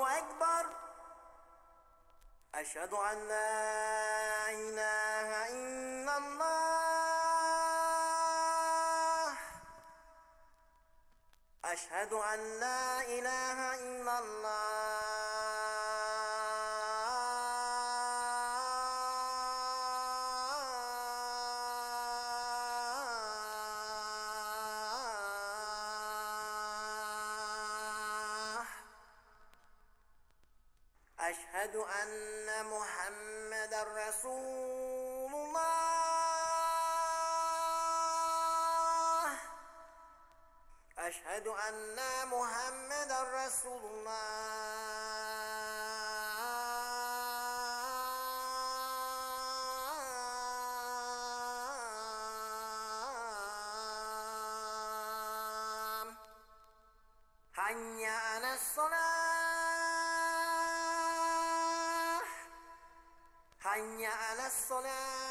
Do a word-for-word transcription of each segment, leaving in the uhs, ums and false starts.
أكبر. أشهد أن لا إله إلا الله. أشهد أن لا إله إلا الله. أشهد أن محمدا رسول الله. أشهد أن محمدا رسول الله. حي على الصلاة. حي على الصلاة.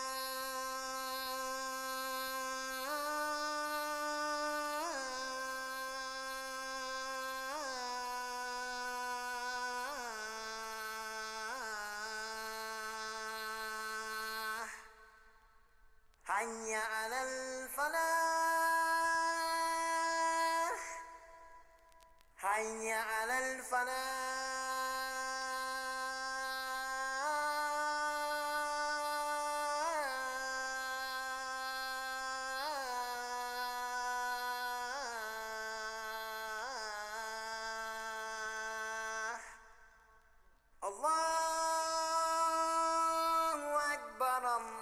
حي على الفلاح. حي على الفلاح. الله أكبر.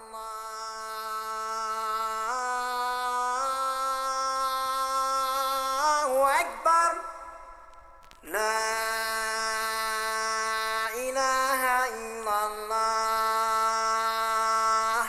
الله أكبر. لا إله إلا الله.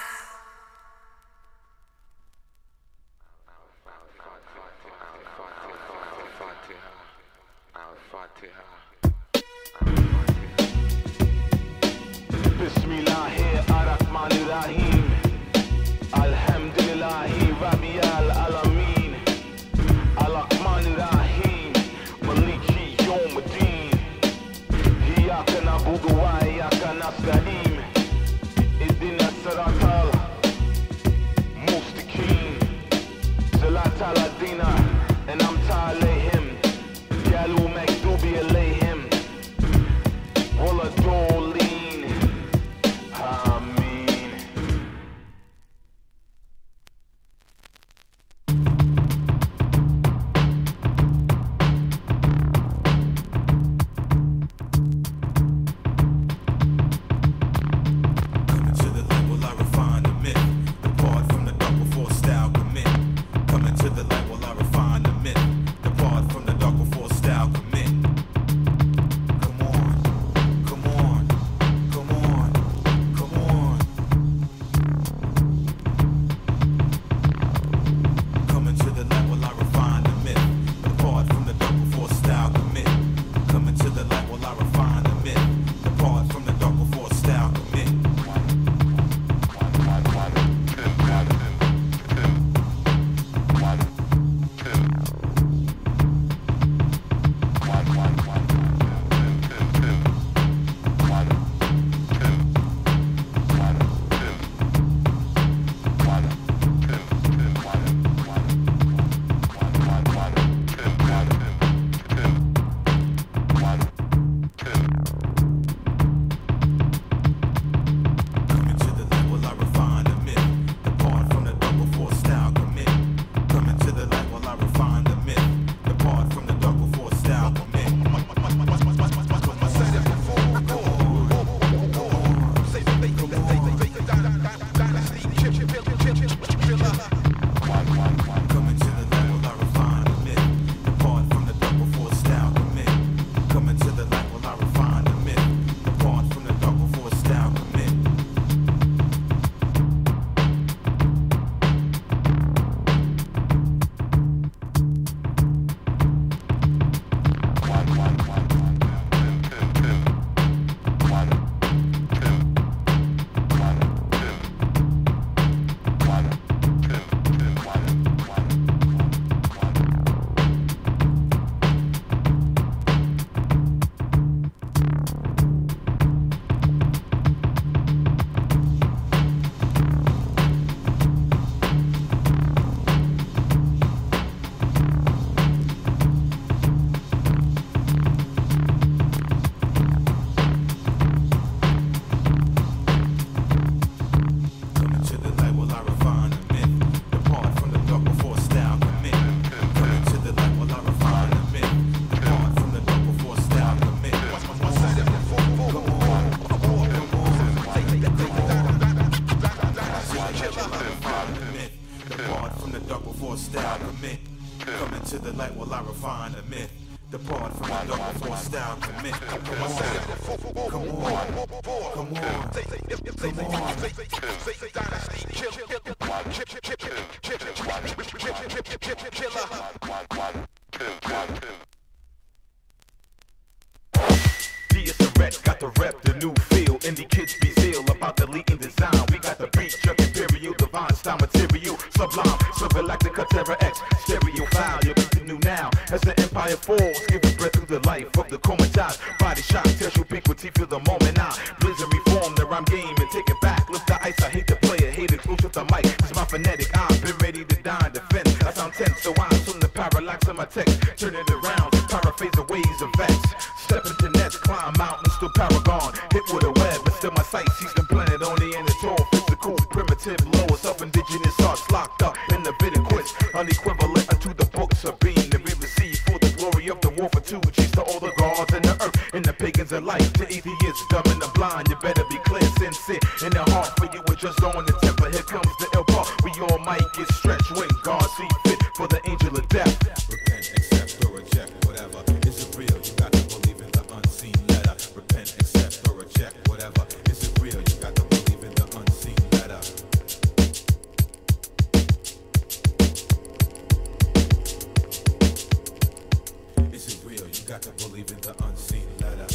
Bismillahirrahmanirrahim. Alhamdulillahi Rabbil Alamin. Al-Rahmanirrahim. Maliki Yawmiddin. Iyyaka na'budu wa iyyaka nasta'in. Ihdina as-siratal mustaqim. Siratal ladina an'amta alayhim ghayril maghdubi alayhim waladdallin. Amen. light while I refine the myth. Depart from the dark before style commit. Come on, come on, come on, D S Red got the rep, the new feel. Indie kids be zeal about the leading design. We got the beat, chuck imperial, divine style material, sublime, subgalactica, Terra X, stereo file. You'll be the new now as the empire falls. Give a breath through the life of the comatose. Body shock, tells ubiquity, feel the moment I blizzard reform the rhyme game and take it back. Lift the ice, I hate the player, hate it close with the mic. It's my phonetic, I've been ready to die in defense. I sound tense, so I assume the parallax of my text. Turn it around, paraphrase the ways of vex. Step into nets, climb mountains, still paragon. Hit with a web, but still my sight sees the planet on the end. It's all physical, primitive, lower self-indigenous arts locked up in the Vitiquist. Unequivalent unto the books of being that we receive for the glory of the war for two. Cheese to all the gods and the earth and the pagans alike. To atheists, dumb and the blind, you better be clear, sincere. In the heart for you, we're just on the temper. Here comes the ill part. We all might get stretched when God see fit for the angel of death. Repent, accept, or reject whatever. Is it real? You got to believe in the unseen letter. Repent, accept, or reject whatever. Is it real? You got to believe in the unseen letter. Is it real? You got to believe in the unseen letter.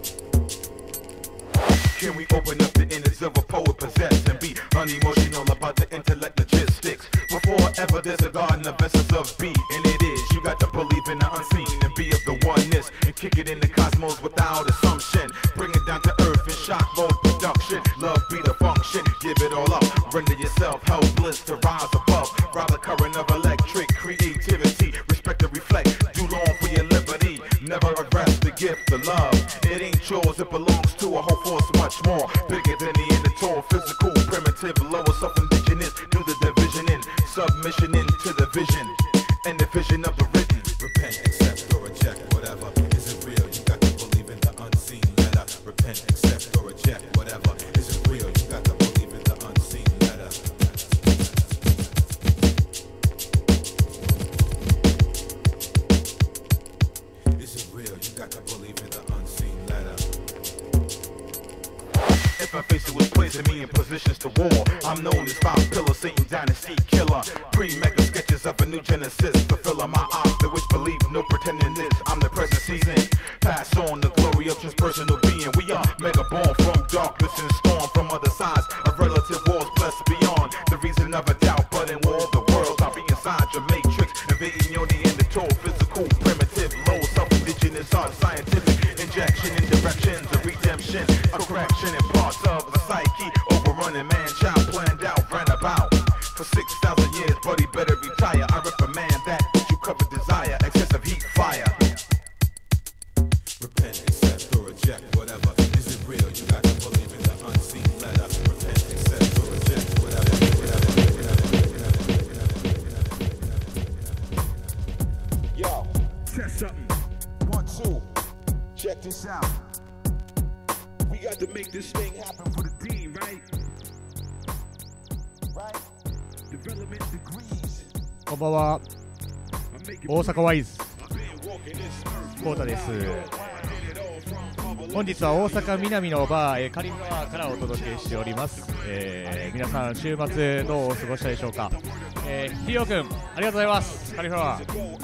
Can we open up the innards of a poet possessed and be unemotional about the intellect logistics? Before ever there's a garden of essence of beat, and it is. You got to believe in the unseen and be of the oneness and kick it in the cosmos without assumption. Bring it down to earth in shock mode production. Love be the function, give it all up. Render yourself helpless to rise above. Ride the current of electric creativity. Respect and reflect, do long for your liberty. Never regress the gift of love. It ain't yours, it belongs to a whole force much more. Bigger than the individual, physical, primitive, lower self-indigenous. Do the division in, submission into the vision. And the vision of the written. Repent, accept, or reject whatever. Is it real? You got to believe in the unseen letter. Repent, accept, or reject whatever. Is it real? You got to believe in the unseen letter. Is it real? You got to believe in the unseen letter. If I face it was placing me in positions to war, I'm known as Five Pillar, Satan Dynasty Killer. Pre-mega sketches of a new genesis, fulfilling my eyes, the which believe no pretending this. I'm the present season. Pass on the glory of just personal being. We are mega born from darkness and storm from other sides of relative wars, blessed beyond the reason of a doubt. But in war of the world, I'll be inside your matrix, invading your Neanderthal, physical, primitive, low, self-indigenous, art, scientific injection in directions of redemption, a correction in parts of the psyche, overrunning man, child planned out, ran about for six thousand years, buddy better retire. I reprimand that which you cover desire, excessive heat, fire. Repent, accept, or reject whatever. Is it real? You got to believe in the unseen letter. Repent, accept, or reject whatever. Yo, test something. One, two. Check this out. We got to make this thing happen for the team, right? Right? Development degrees. こんばんは。大阪ワイズコータです。本日は大阪南のバー、えー、カリフラワーからお届けしております。えー、皆さん週末どうお過ごしでしょうか。えー、ヒロ君ありがとうございます。カリフラワー。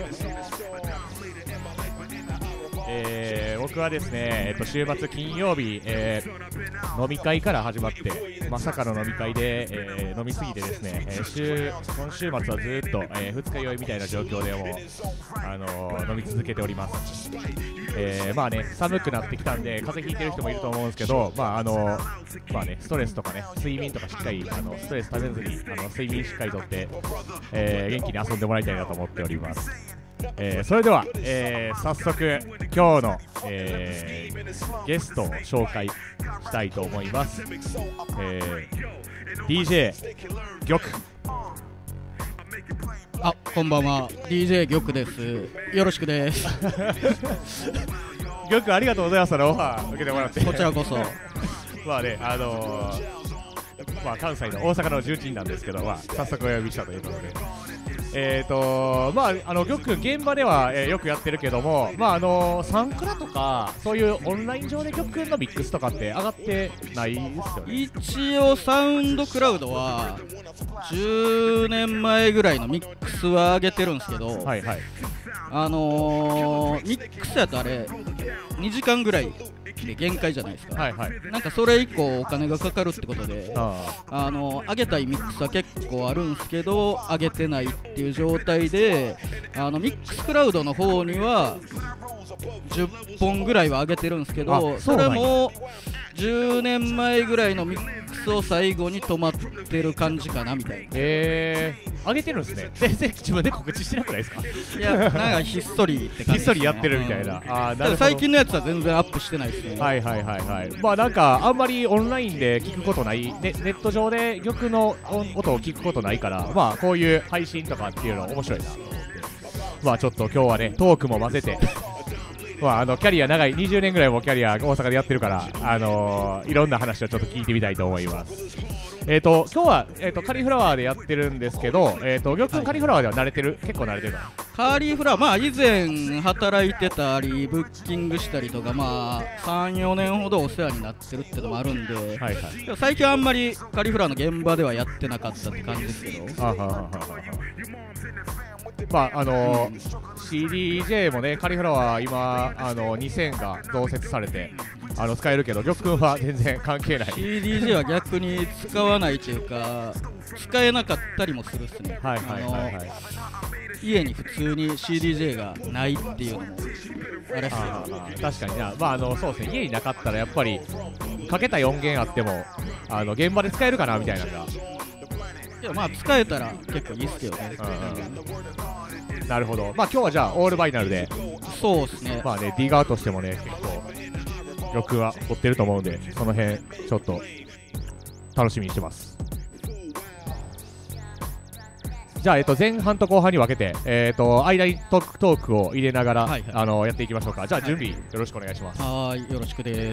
えー、僕はですね、えー、と週末金曜日、えー、飲み会から始まってまさかの飲み会で、えー、飲みすぎてですね、えー、週今週末はずっと、えー、二日酔いみたいな状況でもう、あのー、飲み続けております。えー、まあね寒くなってきたんで風邪ひいてる人もいると思うんですけど、まああのー、まあねストレスとかね睡眠とかしっかりあのストレス食べずにあの睡眠しっかりとって、えー、元気に遊んでもらいたいなと思っております。えー、それでは、えー、早速今日の、えー、ゲストを紹介したいと思います。えー、ディージェー 玉。 あ、こんばんは ディージェー 玉です。よろしくです。 玉ありがとうございます。オファー受けてもらって。 こちらこそ。 まあね、あのー、まあ関西の大阪の重鎮なんですけど、まあ早速お呼びしたということで。 えーとまああの玉現場では、えー、よくやってるけども、まああのサンクラとかそういうオンライン上で玉のミックスとかって上がってないですよね。 一応サウンドクラウドはじゅうねんまえぐらいのミックスは上げてるんですけど、 はいはい、 あのー、ミックスやとあれにじかんぐらいで限界じゃないですか。 はいはい、 なんかそれ以降お金がかかるってことで、 ああの上げたいミックスは結構あるんですけど上げてないっていう状態で、あのミックスクラウドの方にはじゅっぽんぐらいは上げてるんですけど、 あ、そうなんや。 それもじゅうねんまえぐらいのミックスを最後に止まってる感じかなみたいな。 えー、上げてるんですね。全然自分で告知してなくないですか？ いや、なんかひっそりって感じですね。 ひっそりやってるみたいな。 うん、 あー、なるほど。 最近のやつは全然アップしてないですね。 はいはいはいはい。まあなんかあんまりオンラインで聞くことない、ね、ネット上で玉の音を聞くことないから、まあこういう配信とかっていうの面白いなと思って、まあちょっと今日はねトークも混ぜてまああのキャリア長いにじゅうねんぐらいもキャリア大阪でやってるから、あのー、いろんな話をちょっと聞いてみたいと思います。えーと今日は、えー、とカリフラワーでやってるんですけど、えーと玉君カリフラワーでは慣れてる、結構慣れてるかな。 カリフラワー、まあ以前働いてたりブッキングしたりとか、まあさん、よねんほどお世話になってるってのもあるんで、 はいはい、 でも最近あんまりカリフラワーの現場ではやってなかったって感じですけど、 あははははまああのー、シーディージェー もねカリフラワー今あのにせんが増設されてあの使えるけど、玉君は全然関係ない。 シーディージェー は逆に使わないというか使えなかったりもするっすね。 はいはいはいはい、 あの家に普通に シーディージェー がないっていうのもあれっすあよ。 ー確かにな、まああのそうですね、家になかったらやっぱりかけた音源あってもあの現場で使えるかなみたいなのが、 いやまあ使えたら結構いいっすけどね。 うん、なるほど。まあ今日はじゃあオールバイナルで、 そうですね。 まあね D 側としてもね結構玉は掘ってると思うんで、その辺ちょっと楽しみにしてます。じゃあ、えっと、前半と後半に分けて、えっと、間にトーク、トークを入れながら、 はいはい、 あのやっていきましょうか。じゃあ準備よろしくお願いします。 はい、よろしくです。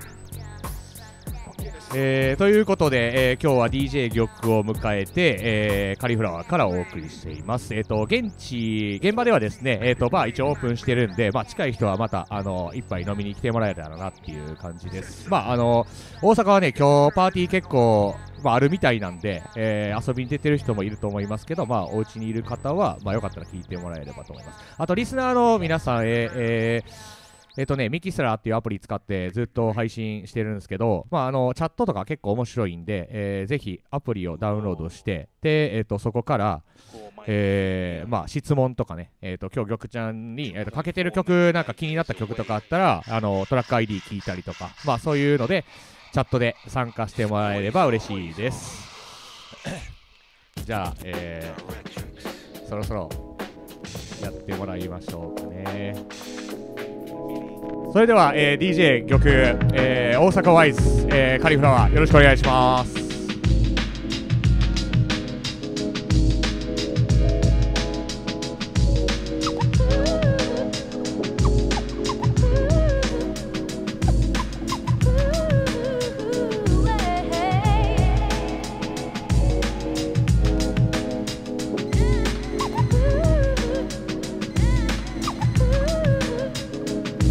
えー、ということで、えー、今日は ディージェー 玉を迎えて、えー、カリフラワーからお送りしています。えっと、現地、現場ではですね、えっと、バー一応オープンしてるんで、まあ、近い人はまた、あの、一杯飲みに来てもらえたらなっていう感じです。まあ、あの、大阪はね、今日パーティー結構、まあ、あるみたいなんで、えー、遊びに出てる人もいると思いますけど、まあ、お家にいる方は、まあ、よかったら聞いてもらえればと思います。あと、リスナーの皆さん、えー、えーえっとね、ミキスラーっていうアプリ使ってずっと配信してるんですけど、まあ、あのチャットとか結構面白いんで、えー、ぜひアプリをダウンロードして、で、えっと、そこから、えーまあ、質問とかね、えっと、今日玉ちゃんに、えっと、かけてる曲、なんか気になった曲とかあったら、あのトラック アイディー 聞いたりとか、まあ、そういうのでチャットで参加してもらえれば嬉しいです。じゃあ、えー、そろそろやってもらいましょうかね。それでは、えー、ディージェー 玉、えー、大阪ワイズ、えー、カリフラワーよろしくお願いします。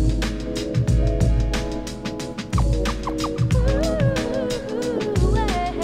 Ooh,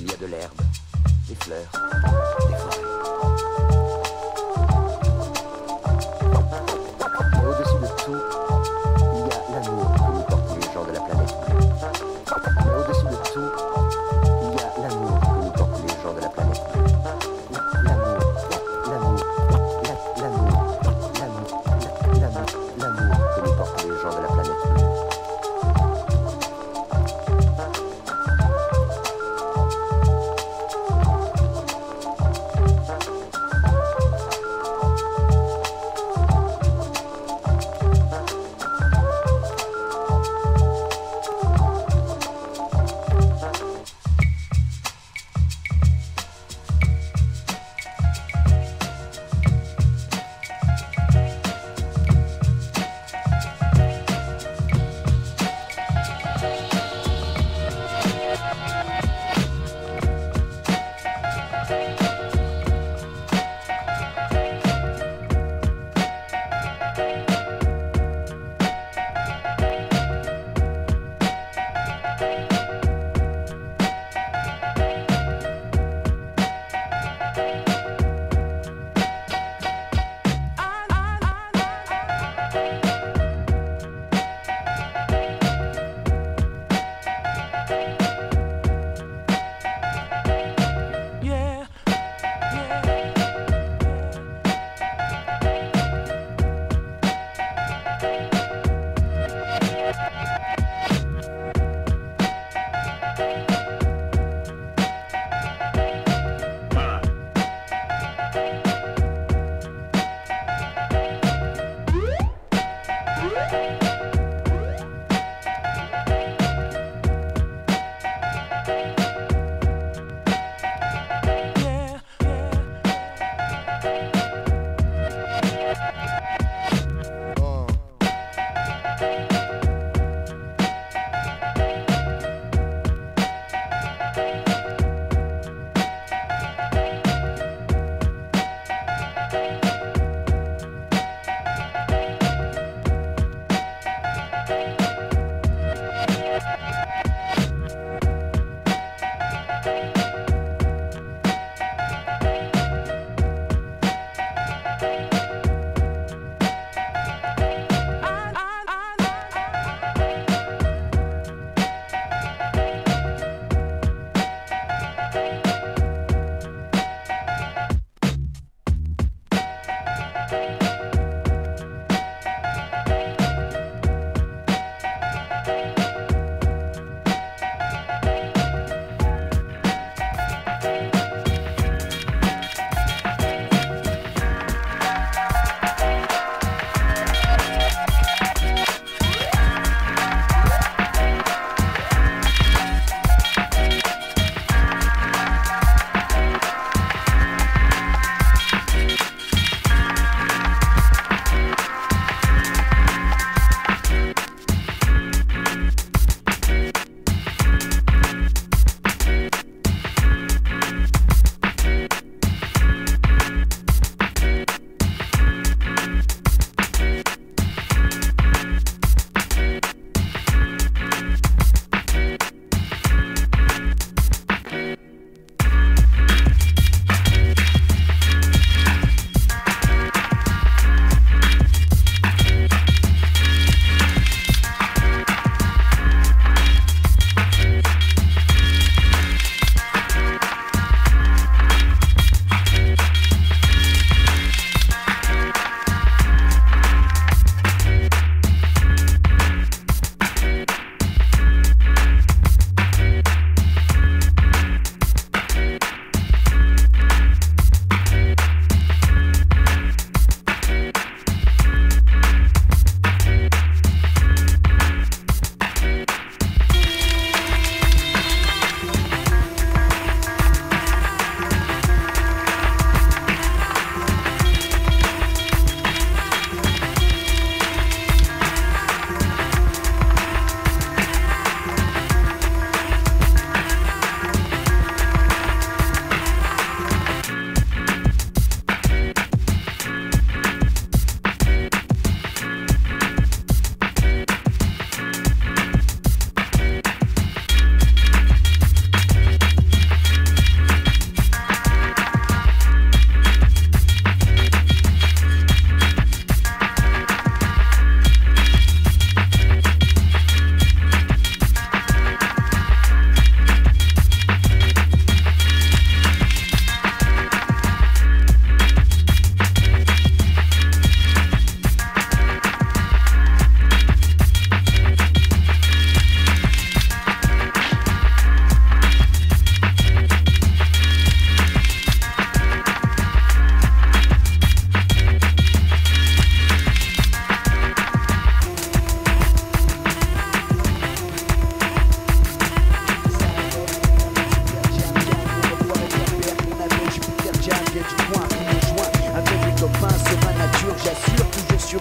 Il y a de l'herbe, des fleurs, des forêts. Mais au-dessus de tout, il y a l'amour que nous portent les gens de la planète bleue. Mais au-dessus de tout, il y a l'amour que nous portent les gens de la planète bleue. L'amour, l'amour, l'amour, l'amour, l'amour, l'amour que nous portent les gens de la planète bleue.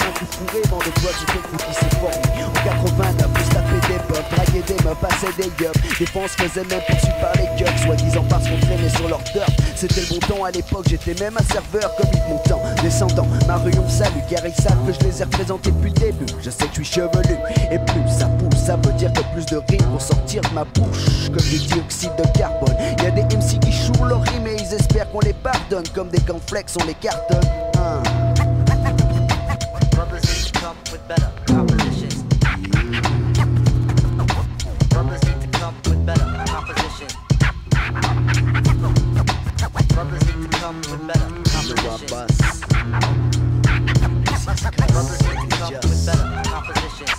un coup fourré, vent de poids sur quelque qui s'est formé. En quatre-vingt-neuf, on se tapait des pubs, draguait des meufs, passait des yeux. Défense faisait même poursuivre par les gueules, soi-disant parce qu'on traînait sur leur turf. C'était le bon temps à l'époque, j'étais même un serveur comme Yves Montand. Descendant, ma rue on me salue, car ils savent que je les ai représentés depuis le début. Je sais que je suis chevelu, et plus ça pousse, ça veut dire que plus de rimes vont sortir de ma bouche. Comme du dioxyde de carbone, y a des M C qui chouent leurs rimes et ils espèrent qu'on les pardonne. Comme des cornflakes, on les cartonne. Hein. Brothers need to come with better compositions. Brothers need to come with better compositions. Brothers need to come with better compositions. Brothers need to come with better compositions.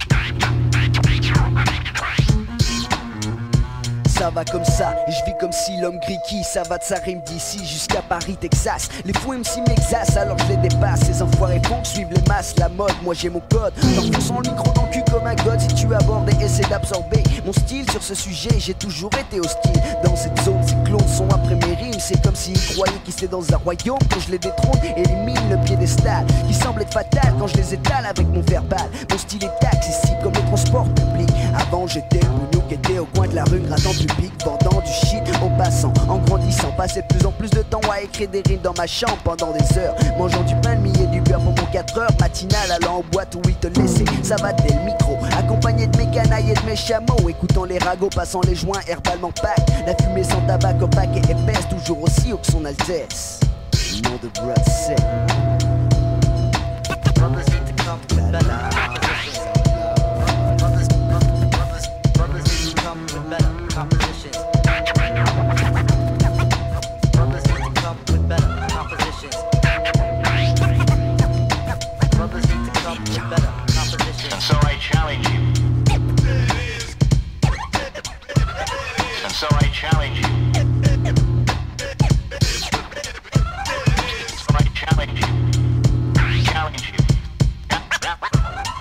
Ça va comme ça, et je vis comme si l'homme gris qui ça va de sa rime d'ici jusqu'à Paris, Texas. Les fous M C m'exassent alors je les dépasse. Ces enfoirés font que suivent les masses, la mode, moi j'ai mon code. T'enfonçant le micro dans le cul comme un god. Si tu abordes et essaies d'absorber mon style sur ce sujet, j'ai toujours été hostile. Dans cette zone, ces clones sont après mes rimes. C'est comme s'ils croyaient qu'ils étaient dans un royaume. Quand je les détrône, élimine le piédestal qui semble être fatal quand je les étale avec mon verbal. Mon style est accessible comme les transports publics. Avant j'étais le qui était au coin de la rue, grattant public, vendant du shit aux passants. En grandissant, passais de plus en plus de temps à écrire des rimes dans ma chambre pendant des heures, mangeant du pain de mie et du beurre pour mon quatre heures matinale, allant en boîte où ils te laissaient savater le micro, accompagné de mes canailles et de mes chameaux, écoutant les ragots, passant les joints herbalement pack, la fumée sans tabac opaque et épaisse, toujours aussi haut que son Altesse. Nom de Bruxelles. Brothers need to come with better compositions. Brothers, brothers, brothers, brothers need to come with better compositions. Brothers need to come with better compositions. Brothers need to come with better compositions. And so I challenge you. And so I challenge you. So I challenge you. Challenge you.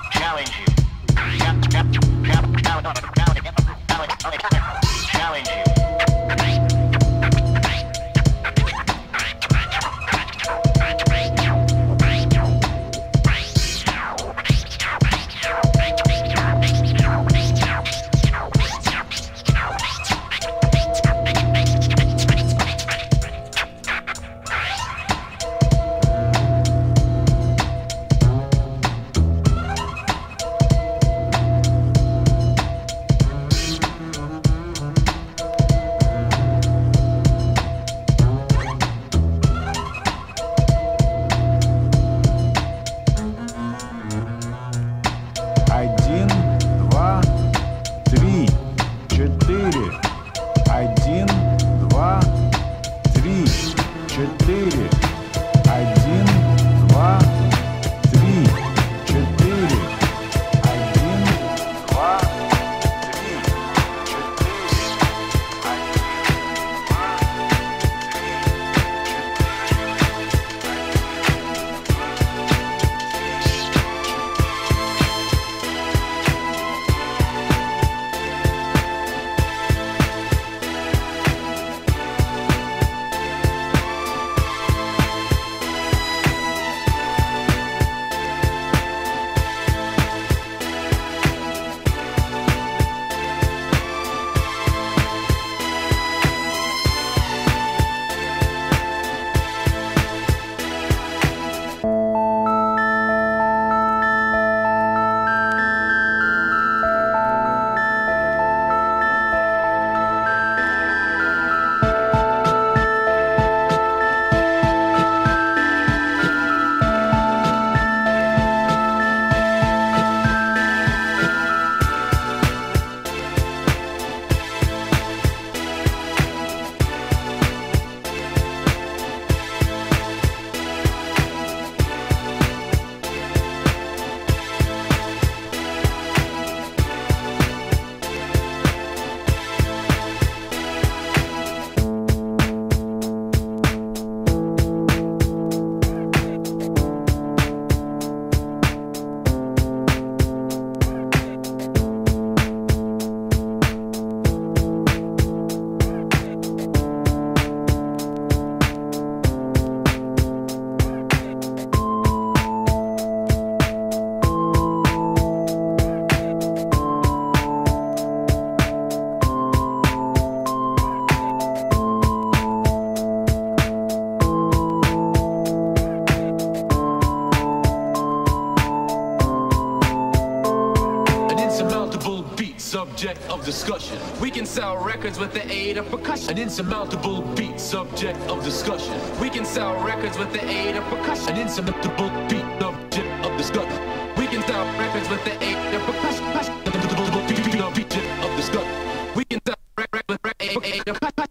subject of discussion. We can sell records with the aid of percussion. An insurmountable beat, subject of discussion. We can sell records with the aid of percussion. An insurmountable beat, subject of discussion. We can sell records with the aid of percussion. Insurmountable beat, subject of discussion. We can sell records with the aid of percussion.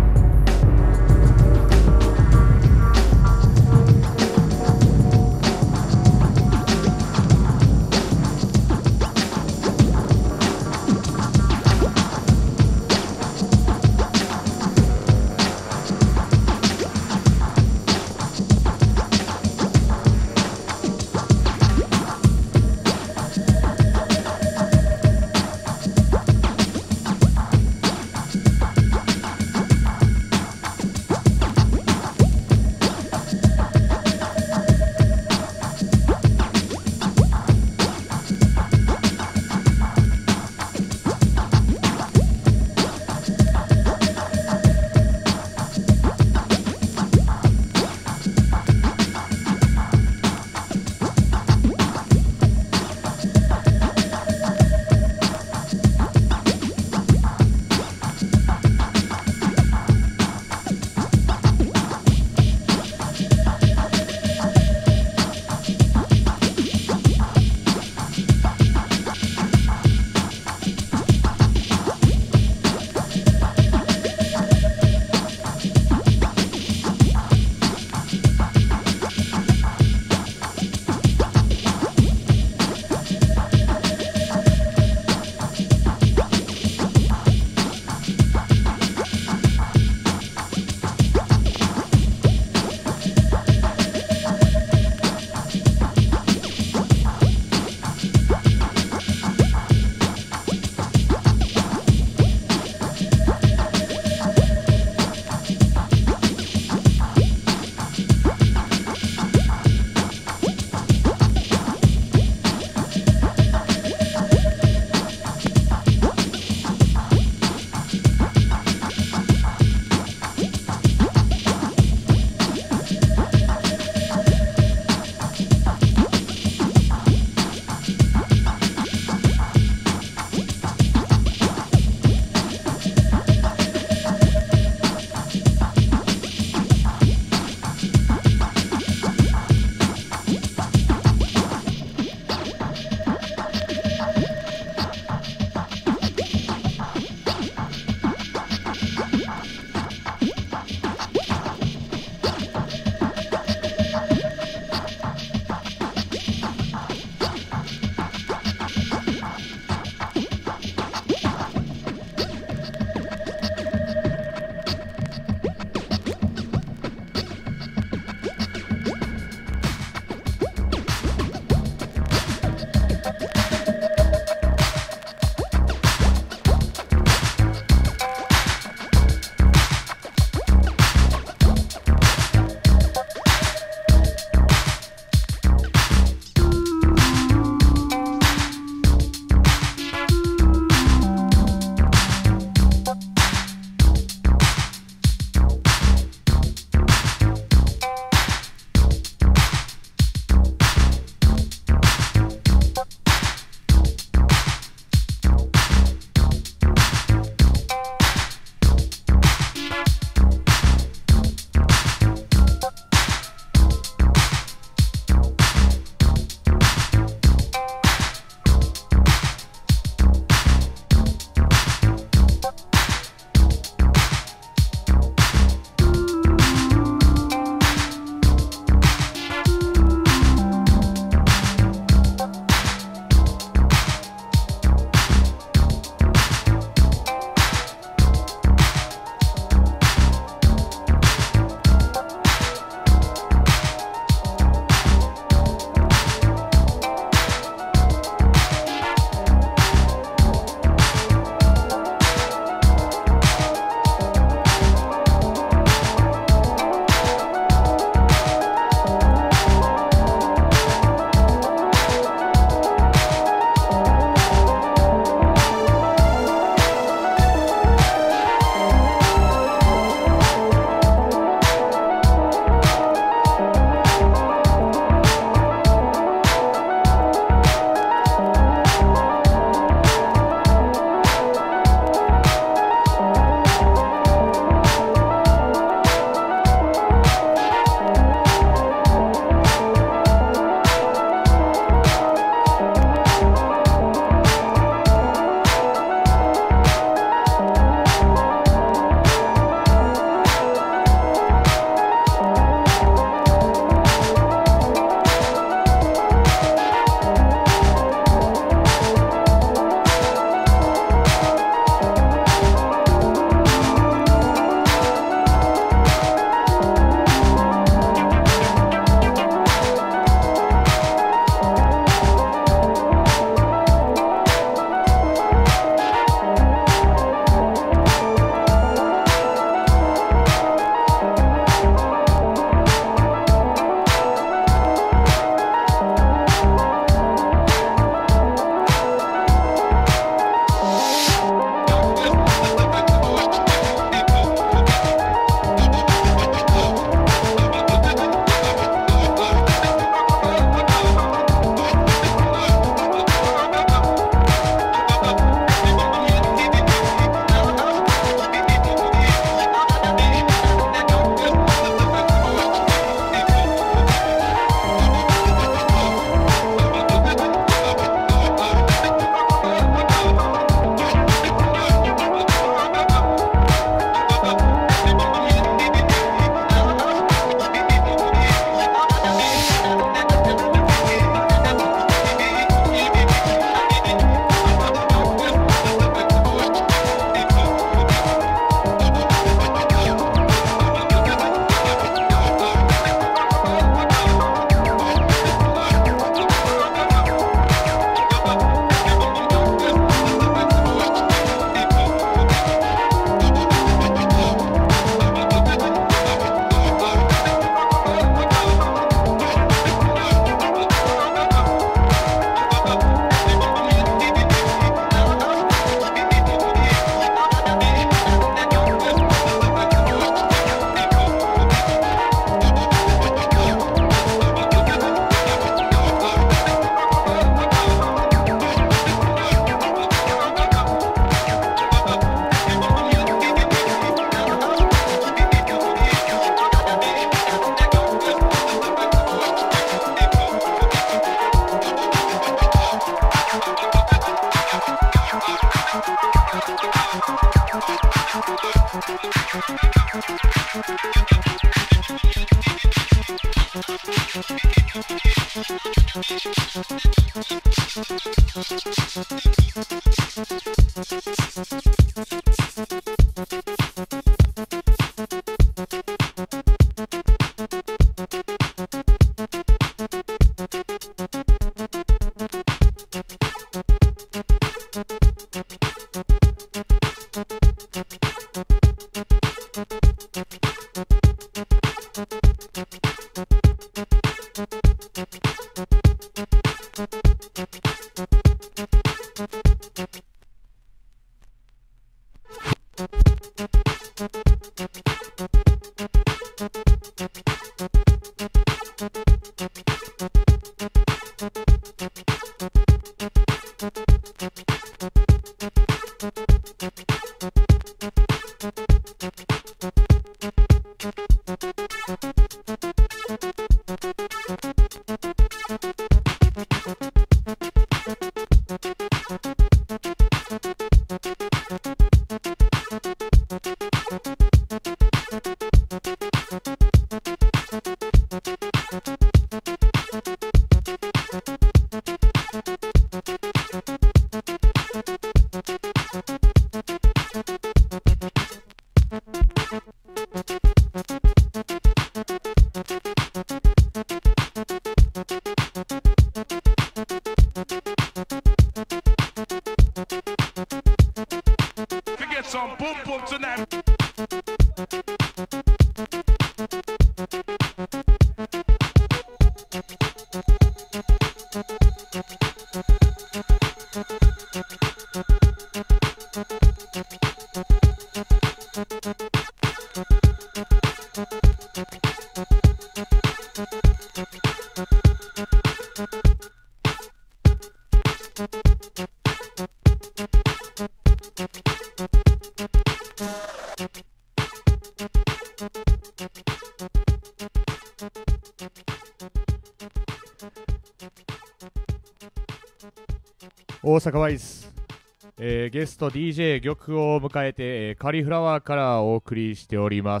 大阪ワイズ、えー、ゲスト ディージェー 玉を迎えて、えー、カリフラワーからお送りしております。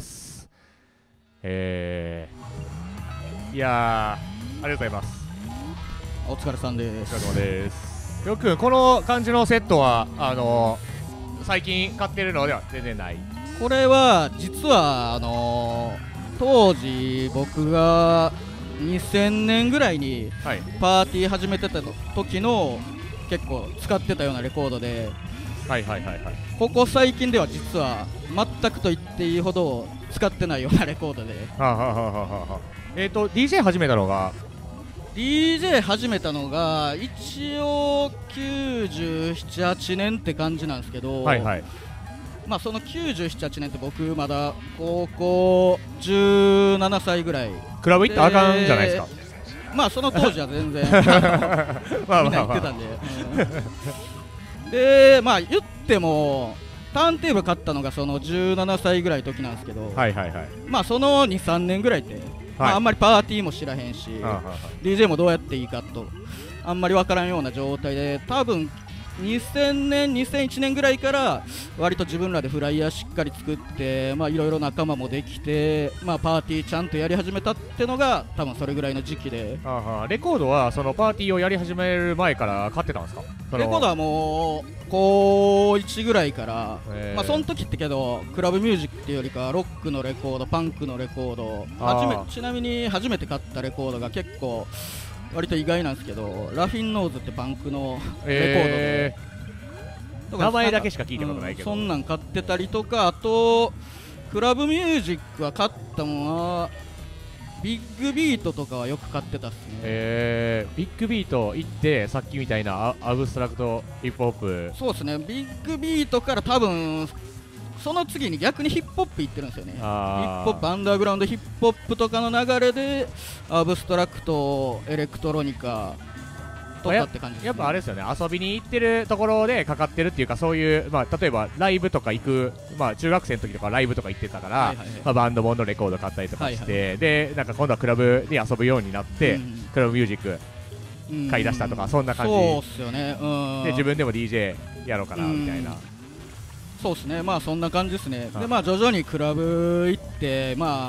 えー、いやー、ありがとうございます。 お疲れさんです。 お疲れ様です。よくこの感じのセットはあのー、最近買ってるのでは全然ない。 これは実はあのー、当時僕がにせんねんぐらいにパーティー始めてた時の結構使ってたようなレコードで、 はいはいはいはい、 ここ最近では実は全くと言っていいほど使ってないようなレコードで、 はあはあはあはあ、えーと ディージェー 始めたのがディージェー 始めたのが一応きゅうじゅうなな、はちねんって感じなんですけど、 はいはい、 まあそのきゅうじゅうなな、はちねんって僕まだ高校じゅうななさいぐらい、 クラブ行ったらあかんじゃないですか。 まあその当時は全然みんな言ってたんで、うん、でまあ言ってもターンテーブル買ったのがそのじゅうななさいぐらいの時なんですけど、 はいはいはい、まあそのにさんねんぐらいって、はい、まあ、あんまりパーティーも知らへんし、 はあはあ、 ディージェー もどうやっていいかとあんまり分からんような状態で、多分にせんねん、にせんいちねんぐらいから割と自分らでフライヤーしっかり作って、まあいろいろ仲間もできて、まあパーティーちゃんとやり始めたってのが多分それぐらいの時期で、 あはレコードはそのパーティーをやり始める前から買ってたんですか？ レコードはもうこういちぐらいから、まあその時ってけどクラブミュージックっていうよりかロックのレコード、パンクのレコード、初めちなみに初めて買ったレコードが結構割と意外なんですけど、ラフィンノーズってパンクのレコードで、 えー、名前だけしか聞いたことないけど、 うん、そんなん買ってたりとか、あとクラブミュージックは買ったのはビッグビートとかはよく買ってたっすね。 えー、ビッグビート行ってさっきみたいなアブストラクトヒップホップ、 そうですね、ビッグビートから多分その次に逆にヒップホップ行ってるんですよね。ヒップホップ、アンダーグラウンドヒップホップとかの流れでアブストラクト、エレクトロニカとかって感じですね。 やっぱあれですよね、遊びに行ってるところでかかってるっていうか、そういう、まあ、例えばライブとか行く、まあ、中学生の時とかライブとか行ってたから、はいはいはい、まあ、バンドモンのレコード買ったりとかして、はいはい、でなんか今度はクラブで遊ぶようになって、うん、クラブミュージック買い出したとか、うん、そんな感じ。 そうっすよね、うん、 で自分でも ディージェー やろうかなみたいな、うん、 そうですね、まあそんな感じですね。でまあ徐々にクラブ行って、まあ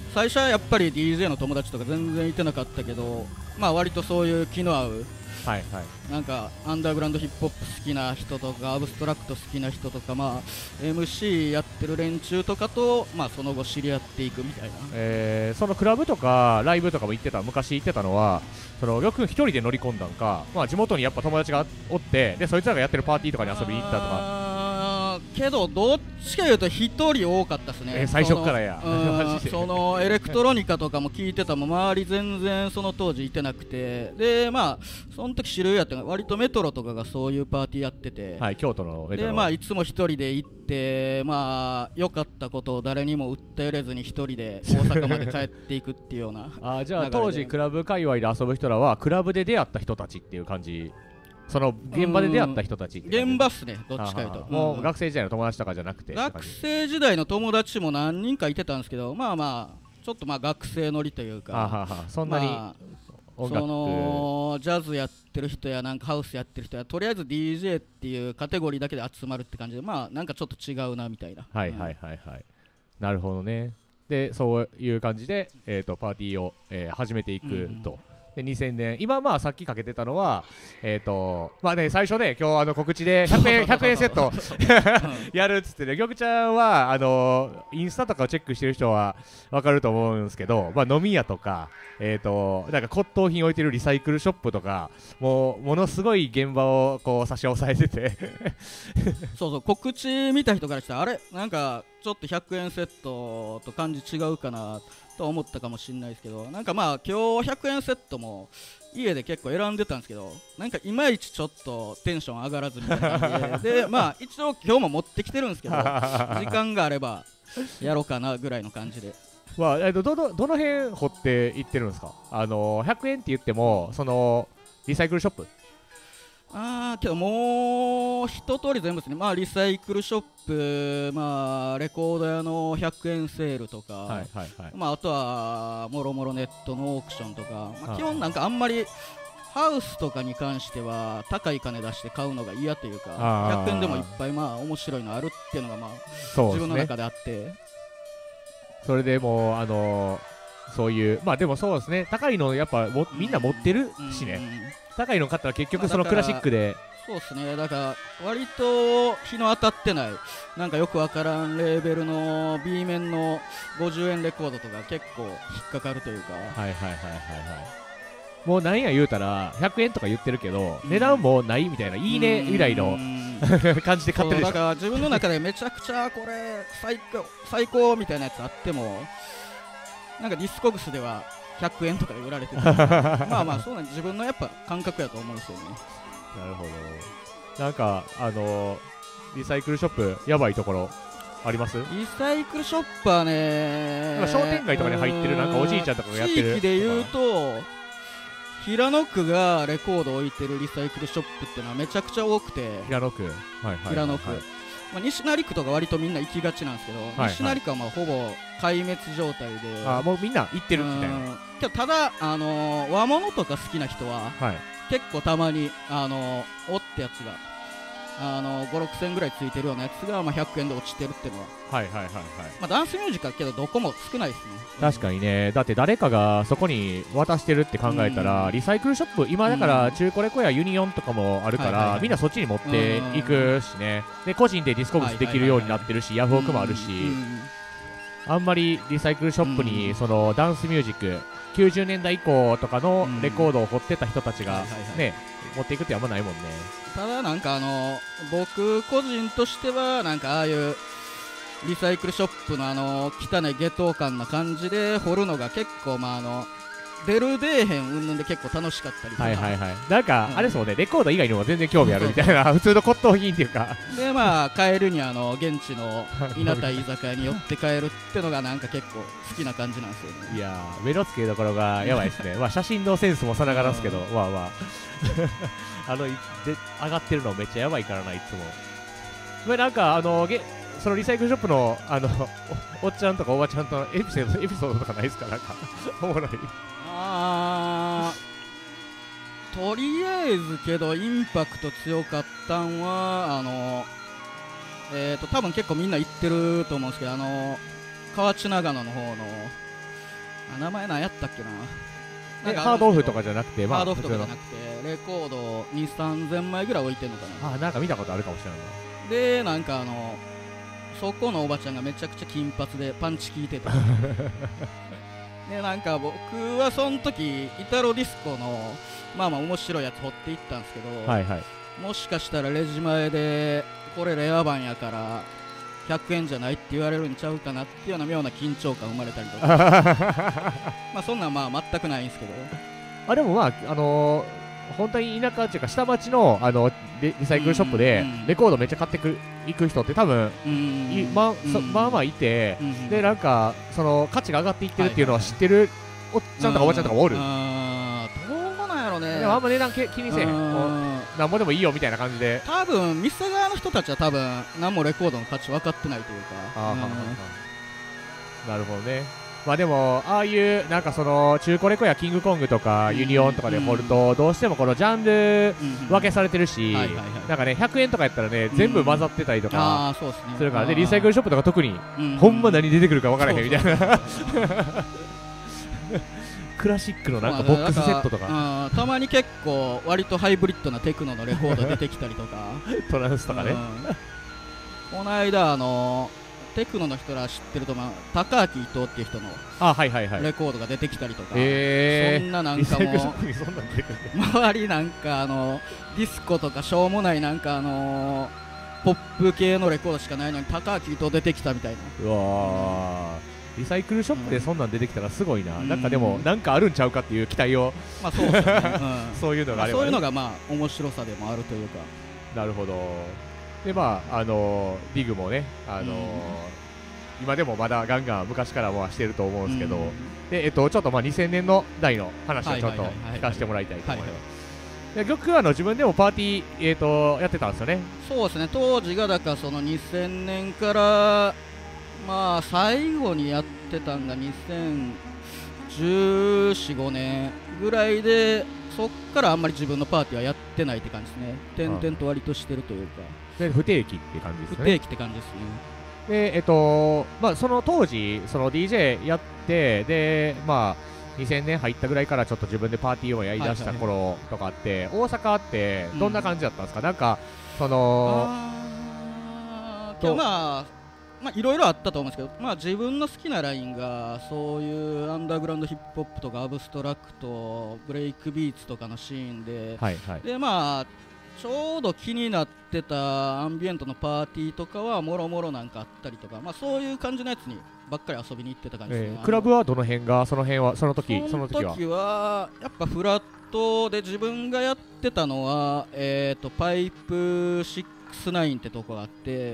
最初はやっぱり ディージェー の友達とか全然いてなかったけど、まあ割とそういう気の合う、 はいはい、 なんかアンダーグラウンドヒップホップ好きな人とかアブストラクト好きな人とか、まあ エムシー やってる連中とかと、まあその後知り合っていくみたいな。 えー、そのクラブとかライブとかも行ってた、昔行ってたのは、そのよく一人で乗り込んだんか、まあ地元にやっぱ友達がおって、でそいつらがやってるパーティーとかに遊びに行ったとか。 けどどっちかいうと一人多かったですね、 えー、最初からやそ, そのエレクトロニカとかも聞いてたも周り全然その当時いてなくて、でまあその時主流やったのが割とメトロとかがそういうパーティーやってて、 はい、京都のメトロでまあいつも一人で行って、まあ良かったことを誰にも訴えれずに一人で大阪まで帰っていくっていうようなあじゃあ当時クラブ界隈で遊ぶ人らはクラブで出会った人たちっていう感じ、その現場で出会った人たち、 現場っすね、どっちかいうと。 もう学生時代の友達とかじゃなくて、 学生時代の友達も何人かいてたんですけど、まあまあちょっとまあ学生乗りというか、 あははそんなに音楽、 そのジャズやってる人やなんかハウスやってる人やとりあえず ディージェー っていうカテゴリーだけで集まるって感じで、まあなんかちょっと違うなみたいな。 はいはいはいはい、なるほどね。でそういう感じで、えー、とパーティーを、えー、始めていくと。うん、でにせんねん、今まあさっきかけてたのは、えーとまあね、最初ね、今日あの告知でひゃくえん、ひゃくえんセットやるっつってね、玉ちゃんはあのインスタとかをチェックしてる人は分かると思うんですけど、まあ、飲み屋とか、えーとなんか骨董品置いてるリサイクルショップとか、もうものすごい現場をこう差し押さえててそうそう、告知見た人からしたら、あれ、なんかちょっとひゃくえんセットと感じ違うかなと思ったかもしれないですけど、なんかまあ今日ひゃくえんセットも家で結構選んでたんですけど、なんかいまいちちょっとテンション上がらずみたいな感じででまあ一応今日も持ってきてるんですけど時間があればやろうかなぐらいの感じで。 まあ、えっとどのどの辺掘っていってるんですか。あのひゃくえんって言ってもそのリサイクルショップ、 あーけどもう一通り全部ですね。まあリサイクルショップ、まあレコード屋のひゃくえんセールとか、 はいはいはい、 まああとはもろもろネットのオークションとか、まあ、基本なんかあんまりハウスとかに関しては高い金出して買うのが嫌というか、ひゃくえんでもいっぱいまあ面白いのあるっていうのがまあそうですね、 自分の中であって、 それでもうあのー、そういうまあでもそうですね、高いのやっぱもみんな持ってるしね、うんうんうん、高いの買ったら結局そのクラシックで、 そうですね、だから割と日の当たってないなんかよくわからんレーベルの B 面のごじゅうえんレコードとか結構引っかかるというか、はいはいはいはいはい、もうなんや言うたらひゃくえんとか言ってるけど、うん、値段もないみたいな、いいね以来の感じで買ってるでしょ。 だから自分の中でめちゃくちゃこれ最高最高みたいなやつあっても、なんかディスコグスではひゃくえんとかで売られてるまあまあそうなん自分のやっぱ感覚やと思うんですよね。 なるほど。なんかあのー、リサイクルショップやばいところあります？ リサイクルショップはね、 商店街とかに入ってるなんかおじいちゃんとかがやってる。 地域で言うと平野区がレコード置いてるリサイクルショップっていうのはめちゃくちゃ多くて、 平野区、はいはいはいはい、 平野区、まあ、西成区とか割とみんな行きがちなんですけど、はいはい、西成区はまあほぼ壊滅状態で、 あもうみんな行ってるみたいな。 けどただ、あのー、和物とか好きな人は、はい、結構たまに、あのー、おってやつが、あのー、ご、ろくせんぐらいついてるようなやつが、まあ、ひゃくえんで落ちてるっていうのは、 はいはいはいはい、 まあ、ダンスミュージックはけどどこも少ないですね。 確かにね、だって誰かがそこに渡してるって考えたら、リサイクルショップ今だから中古レコやユニオンとかもあるから、はいはいはい、みんなそっちに持っていくしね、で個人でディスコグスできるようになってるし、ヤフオクもあるし、あんまりリサイクルショップにそのダンスミュージックきゅうじゅうねんだい以降とかのレコードを掘ってた人たちがね持っていくってあんまないもんね。 ただなんかあの僕個人としてはなんかああいうリサイクルショップのあの汚い下等感な感じで掘るのが結構まああの出る出えへんうんぬんで結構楽しかったりとか、 はいはいはい、なんか、うん、あれそうね、レコード以外にも全然興味あるみたいな普通の骨董品っていうかでまあ帰るにあの現地の稲田居酒屋に寄って帰るってのがなんか結構好きな感じなんですよね。 いやー目の付けどころがやばいですねまあ写真のセンスもさながらですけど、まあまああので上がってるのめっちゃやばいからないつも。まあなんかあのげそのリサイクルショップのあの お, おっちゃんとかおばちゃんとのエピソードエピソードとかないですか？なんかおもろい。 あとりあえずけどインパクト強かったんはあのえーと多分結構みんな行ってると思うんですけど、あの河内長野の方のあ名前何やったっけな。 えハードオフとかじゃなくて、まあ、 ハードオフとかじゃ普なくてレコードにせんさんぜんまいぐらい置いてんのかな。 あなんか見たことあるかもしれないな。 でなんかあのそこのおばちゃんがめちゃくちゃ金髪でパンチ効いててでなんか僕はその時イタロディスコのまあまあ面白いやつ掘っていったんですけど、 はいはい、 もしかしたらレジ前でこれレア版やからひゃくえんじゃないって言われるんちゃうかなっていうような妙な緊張感生まれたりとかまあそんなんまあ全くないんですけど、 あでもまああのー本当に田舎っていうか下町のあのリサイクルショップでレコードめっちゃ買ってく行く人って多分いまそまあまあいて、でなんかその価値が上がっていってるっていうのは知ってるおっちゃんとかおばちゃんとかもおる。 あどうなんやろね。 でもあんま値段気にせえへん。なんぼでもいいよみたいな感じで。 多分店側の人たちは多分何もレコードの価値分かってないというか。 あなるほどね。まあでもああいうなんかその中古レコやキングコングとかユニオンとかで掘るとどうしてもこのジャンル分けされてるし、なんかねひゃくえんとかやったらね全部混ざってたりとかするからで、リサイクルショップとか特にほんま何出てくるか分からへんみたいなクラシックのなんかボックスセットとかたまに結構割とハイブリッドなテクノのレコード出てきたりとかトランスとかね。 この間あのテクノの人ら知ってると、まあ、高明伊藤っていう人のレコードが出てきたりとか、そんななんかもう周りなんかあのディスコとかしょうもないなんかあのポップ系のレコードしかないのに高明伊藤出てきたみたいな。 うわリサイクルショップでそんなん出てきたらすごいな、うん、なんかでもなんかあるんちゃうかっていう期待を、 まあそうですね、うん、 そういうのがあれば、ね、 そういうのがまあ面白さでもあるというか。 なるほど。でまああのー、ディグもね、あのーうん、今でもまだガンガン昔からはしてると思うんですけど、うん、でえっとちょっとまあにせんねんの代の話をちょっと聞かせてもらいたいと思います。で曲はあの自分でもパーティー、えー、とやってたんですよね。 そうですね、当時がだからそのにせんねんからまあ最後にやってたんがにせんじゅうよん、ごねんぐらいで、そっからあんまり自分のパーティーはやってないって感じですね。点々と割としてるというか、 で不定期って感じですね。 不定期って感じですね。 でえっとまあその当時その ディージェー やってでまあにせんねん入ったぐらいからちょっと自分でパーティーをやりだした頃とかあって、大阪ってどんな感じだったんですか、うん、なんかそのあーまあまあいろいろあったと思うんですけど、まあ自分の好きなラインがそういうアンダーグラウンドヒップホップとかアブストラクト、ブレイクビーツとかのシーンで、 はいはい、 でまあちょうど気になってたアンビエントのパーティーとかはもろもろなんかあったりとか、まあそういう感じのやつにばっかり遊びに行ってた感じですね。 えー、クラブはどの辺がその辺はその時その時はその時はやっぱフラットで自分がやってたのはえっ、ー、とパイプシックスナインってとこがあって、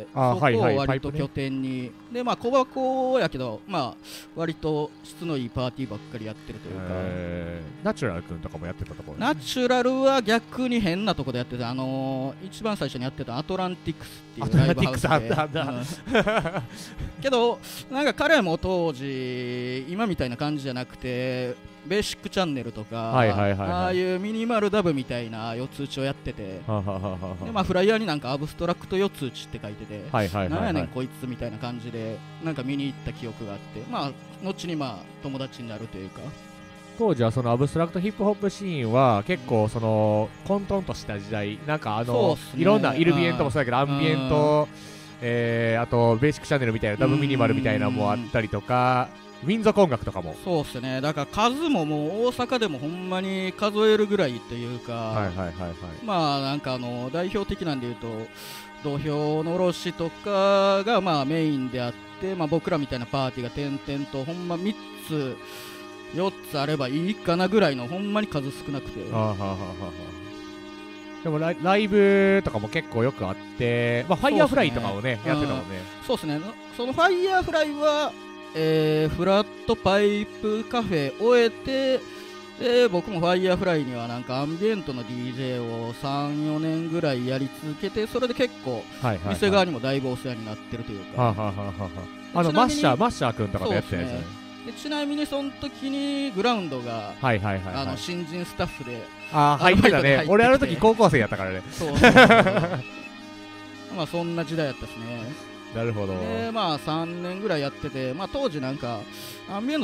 あそこを割と拠点に、はいはいね、でまあ小箱やけどまあ割と質のいいパーティーばっかりやってるというか、 えー、ナチュラル君とかもやってたところ、ね、 ナチュラルは逆に変なとこでやってた、あのー、一番最初にやってたアトランティクスっていうライブハウスで、アトランティクスあったあった、うん、けどなんか彼も当時今みたいな感じじゃなくてベーシックチャンネルとか、ああいうミニマルダブみたいな四つ打ちをやってて、ははははでまあ、フライヤーになんかアブストラクト四つ打ちって書いてて、なんやねんこいつみたいな感じでなんか見に行った記憶があって、まあ後にまあ友達になるというか。 当時はそのアブストラクトヒップホップシーンは結構その混沌とした時代、なんかあの、ね、いろんなイルビエントもそうだけどアンビエント、えー、あとベーシックチャンネルみたいなダブミニマルみたいなのもあったりとか、民族音楽とかもそうっすね。だから数ももう大阪でもほんまに数えるぐらいというか、 はいはいはいはい、 まあなんかあの代表的なんでいうと土俵のろしとかがまあメインであって、まあ、僕らみたいなパーティーが点々とほんまみっつよっつあればいいかなぐらいのほんまに数少なくて、はあはあはあ、 でもラ イ, ライブとかも結構よくあって、まあ、ファイヤーフライとかを ね, ねやってたもんね。 そうですね。そのファイヤーフライはえー、フラットパイプカフェ終えて、で僕もファイヤーフライにはなんかアンビエントの ディージェー をさん、よねんぐらいやり続けて、それで結構店側にもだいぶお世話になってるというか、 はあはあはあ、あのマッシャーマッシャー君とかでやってたやつね。 でちなみにその時にグラウンドが、 はいはいはいはい、 あの新人スタッフであ入ってたね。俺あの時高校生やったからね。 そうそうそうまあそんな時代やったですね。 なるほど。 でまあさんねんぐらいやってて、まあ、当時なんかアンビエントと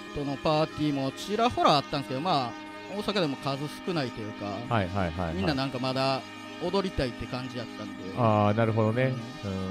トのパーティーもちらほらあったんですけど、まあ大阪でも数少ないというか、 はいはいはい、はい、 みんななんかまだ踊りたいって感じやったんで。 ああ、なるほどね。うん、うーん、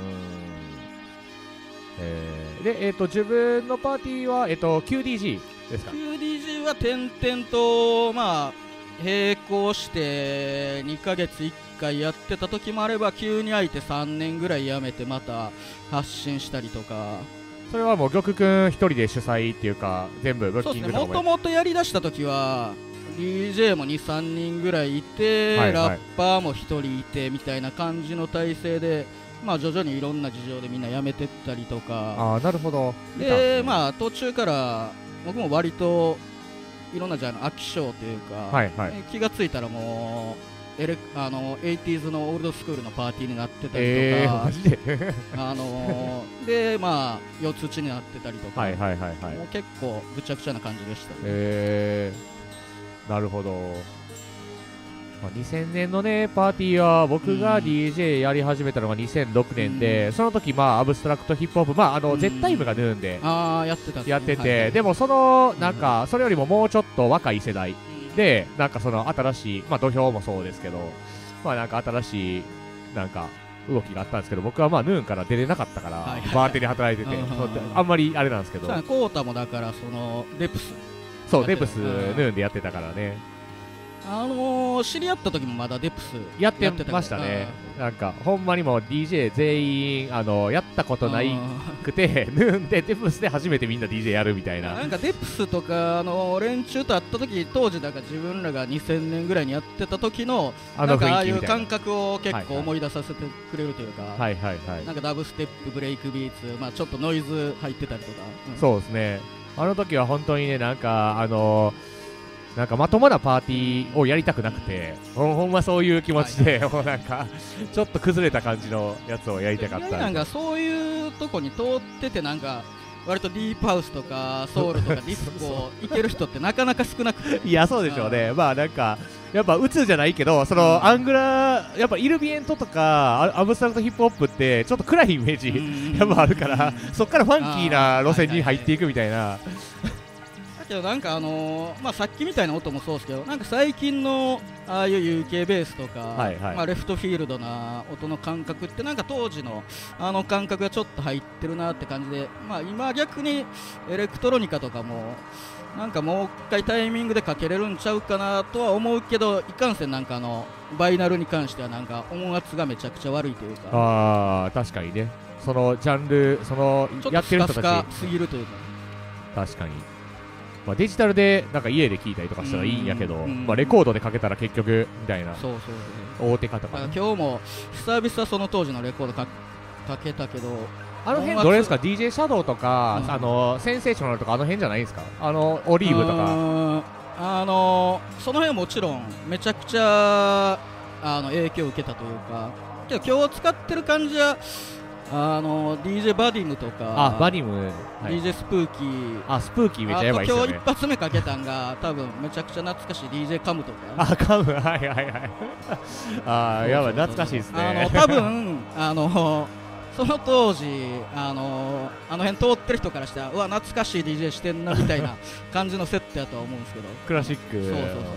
えー、で、えっ、ー、と自分のパーティーは、えっ、ー、と キューディージー ですか？ キューディージー は点々とまあ並行してにかげついっかいやってた時もあれば、急に空いてさんねんぐらいやめてまた発信したりとか。 それはもう玉くん一人で主催っていうか全部ブッキングとかも。 もともとやりだした時は ディージェー もにさんにんぐらいいて、はいはい、ラッパーもひとりいてみたいな感じの体制で、まあ徐々にいろんな事情でみんな辞めてったりとか。 ああ、なるほど。 で、まあ途中から僕も割といろんなジャンル飽き性というか、はいはい、気がついたらもうエレあのエイティーズのオールドスクールのパーティーになってたりとか、 えー、マジであのー、でまあ四つ打ちになってたりとか、 はいはいはいはい、 もう結構ぐちゃぐちゃな感じでした、ね。 えー、なるほど。まあ、にせんねんのねパーティーは僕が ディージェー やり始めたのがにせんろくねんで、うん、その時まあアブストラクトヒップホップ、まああの、うん、絶対ムがヌーンであやってた、ね、 やってて、はい、でもそのなんかそれよりももうちょっと若い世代で、なんかその新しい、まあ土俵もそうですけど、まあなんか新しいなんか動きがあったんですけど、僕はまあヌーンから出れなかったから、はいはいはい、バーテンに働いてて、あんまりあれなんですけど、 コータもだからそのデプスそうデプスヌーンでやってたからね。 あのー、知り合った時もまだデプスやってましたね。なんかほんまにもう ディージェー 全員あのやったことないくて、ヌーンでデプスで初めてみんな ディージェー やるみたいな。 なんかデプスとかあの連中と会った時、当時だから自分らがにせんねんぐらいにやってた時のあのああいう感覚を結構思い出させてくれるというか、はいはいはい、なんかダブステップ、ブレイクビーツ、まあちょっとノイズ入ってたりとか、 うん、そうですね。あの時は本当にね、なんかあのーなんかまともなパーティーをやりたくなくて、ほん、ほんまそういう気持ちで、はい、もうなんかちょっと崩れた感じのやつをやりたかった。 なんかそういうとこに通ってて、なんか割とディープハウスとかソウルとかディスコ行ける人ってなかなか少なくていやそうでしょうね。まあなんかやっぱ鬱じゃないけど、その、うん、アングラやっぱイルビエントとかアブストラクトヒップホップってちょっと暗いイメージ、うん、やっぱあるから、そっからファンキーな路線に入っていくみたいな。 けどなんかあのー、まあさっきみたいな音もそうですけど、なんか最近のああいう ユーケー ベースとか、はいはい、まあレフトフィールドな音の感覚ってなんか当時のあの感覚がちょっと入ってるなって感じで、まあ今逆にエレクトロニカとかもなんかもう一回タイミングでかけれるんちゃうかなとは思うけど、いかんせんなんかあのバイナルに関してはなんか音圧がめちゃくちゃ悪いというか、 ああ確かにね、そのジャンルそのやってる人たちちょっとスカスカすぎるというか、 確かに。まあ、デジタルでなんか家で聴いたりとかしたらいいんやけど、まあ、レコードでかけたら結局みたいな、 そうそうそう、 大手化とか、ね、 今日も久々その当時のレコード か, かけたけど、 あの辺どれですか？ ディージェー シャドウとか、うん、あのセンセーショナルとかあの辺じゃないですか？あのオリーブとか、 あのその辺はもちろんめちゃくちゃあの影響を受けたというか、けど今日使ってる感じはあの ディージェー バディムとか、 あバディム、 はい、ディージェー スプーキー、 あスプーキーめっちゃやばいですよね。 あと今日一発目かけたんが多分めちゃくちゃ懐かしい ディージェー カムとか、 あカム、はいはいはいあーやばい懐かしいですね。 あの多分あのその当時あのあの辺通ってる人からしたらうわ懐かしい ディージェー してんなみたいな感じのセットやとは思うんですけどクラシック、 そうそうそうそう、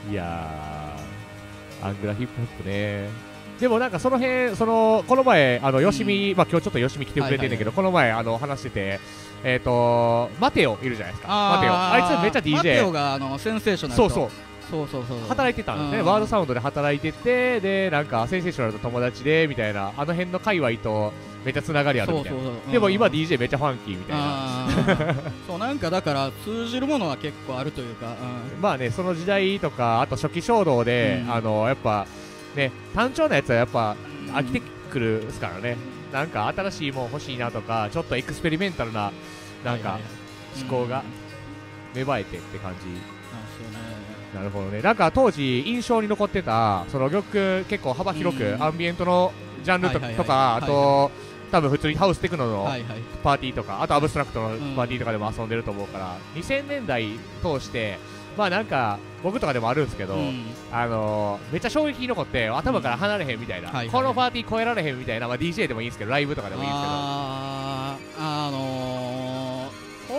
いやーアングラヒップホップね。でもなんかその辺、そのこの前あのよしみ、うん、まあ今日ちょっとよしみ来てくれてるんだけど、はいはい、この前あの話してて、えっ、ー、とマテオいるじゃないですか。マテオ、あいつめっちゃ ディージェー。 マテオがあのセンセーショナルと、 そうそうそうそうそうそう働いてたんですね。ワードサウンドで働いてて、でなんかセンセーショナルと友達でみたいな、あの辺の界隈とめっちゃつながりあるみたいな。そうそうそう、うん、でも今 ディージェー めっちゃファンキーみたいな。 そうなんかだから通じるものは結構あるというか、 うん、まあねその時代とかあと初期衝動で、うん、あのやっぱね単調なやつはやっぱ飽きてくるですからね。なんか新しいもん欲しいなとか、ちょっとエクスペリメンタルななんか思考が芽生えてって感じ。なるほどね。なんか当時印象に残ってたその曲結構幅広くアンビエントのジャンルととか、あと多分普通にハウステクノのパーティーとか、あとアブストラクトのパーティーとかでも遊んでると思うから、にせんねんだい通してまあなんか僕とかでもあるんですけど、うん、あのー、めっちゃ衝撃に残って頭から離れへんみたいな、うん、このパーティー超えられへんみたいな、まあ、ディージェー でもいいんですけどライブとかでもいいんですけど、 ああのー、個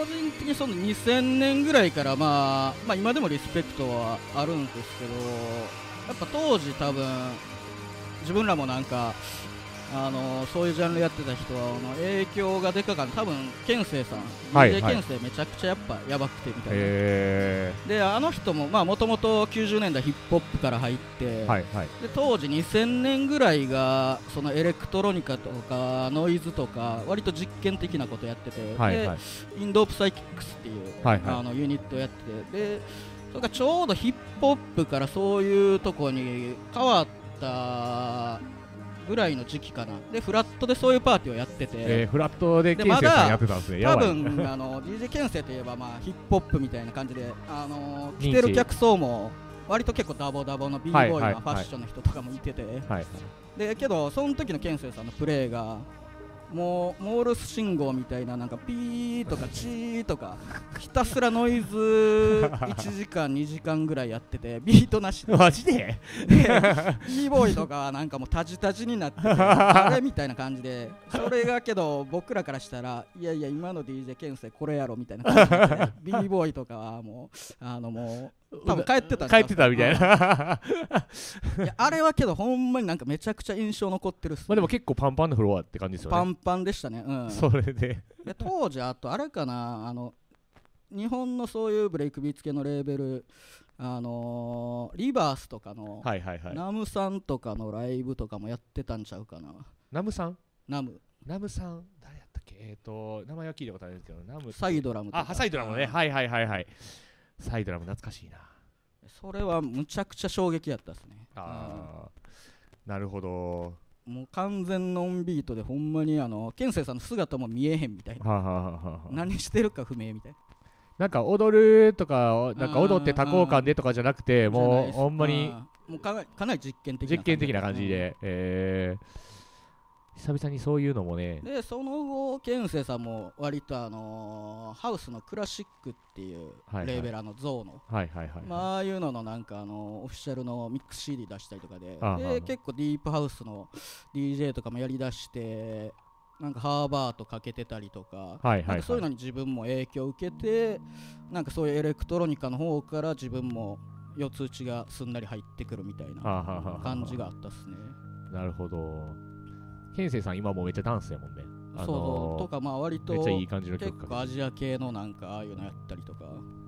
人的にそのにせんねんぐらいから、まあ、まあ今でもリスペクトはあるんですけど、やっぱ当時多分自分らもなんかあのそういうジャンルやってた人はあの影響がでかかった。多分ケンセイさん、 はいディージェー ケンセイめちゃくちゃやっぱやばくてみたいな、 へであの人ももともときゅうじゅうねんだいヒップホップから入って、 ーはいはいで当時にせんねんぐらいがそのエレクトロニカとかノイズとか割と実験的なことやってて、 はいはいでインドープサイキックスっていう、 はいはいあのユニットやってて、でそれがちょうどヒップホップからそういうとこに変わったぐらいの時期かな。でフラットでそういうパーティーをやってて、 えー、フラットででケンセイさんやってたんですね。や多ばい分あの ディージェー ケンセイといえば、まあ、ヒップホップみたいな感じで、あの認知来てる客層も割と結構ダボダボの b ボーイはいはいのファッションの人とかもいてて、 はいでけどその時のケンセイさんのプレーがもうモールス信号みたいな、なんかピーとかチーとかひたすらノイズいちじかんにじかんぐらいやってて、ビートなしでマジでで b ボーイとかはなんかもうタジタジになっててあれみたいな感じで、それがけど僕らからしたらいやいや今の ディージェー ケンセイこれやろみたいな感じで b ボーイとかはもうあのもう多分帰ってたんちゃう帰ってたみたいな。 いやあれはけどほんまになんかめちゃくちゃ印象残ってるっすね。 まあでも結構パンパンのフロアって感じですよね。 パンパンでしたね、うん、 それでで当時あとあれかな、あの日本のそういうブレイクビーツ系のレーベル、あのー、リバースとかの、 はいはいはい、 ナムさんとかのライブとかもやってたんちゃうかな。 ナムさんナムナムさん誰やったっけ、えっ、ー、と名前は聞いたことあるんですけど、ナムサイドラムとか、 あサイドラムね、はいはいはいはい、サイドラム懐かしいな。 それはむちゃくちゃ衝撃やったですね。 ああ、なるほど。 もう完全ノンビートでほんまにあのケンセイさんの姿も見えへんみたいな、 はあはあはあ、 何してるか不明みたいな。 なんか踊るとか、なんか踊って多幸感でとかじゃなくて、もうほんまにもうかなり、かなり実験的な実験的な感じで、うん、えー、久々にそういうのもね。 でその後ケンセイさんも割とあのー、ハウスのクラシックっていうレーベラーのゾーの、 はいはいはい、 まあああいうののなんかあのー、オフィシャルのミックス シーディー 出したりとかで、 ああで結構ディープハウスの ディージェー とかもやりだして、なんかハーバーとかけてたりとか、 はいはいはい、 そういうのに自分も影響を受けて、なんかそういうエレクトロニカの方から自分も四つ打ちがすんなり入ってくるみたいな感じがあったっすね。 なるほど。ケンセイさん今もうめっちゃダンスやもんね。 あのー、そうそうとかまあ割とめっちゃいい感じの曲か結構アジア系のなんかああいうのやったりとか。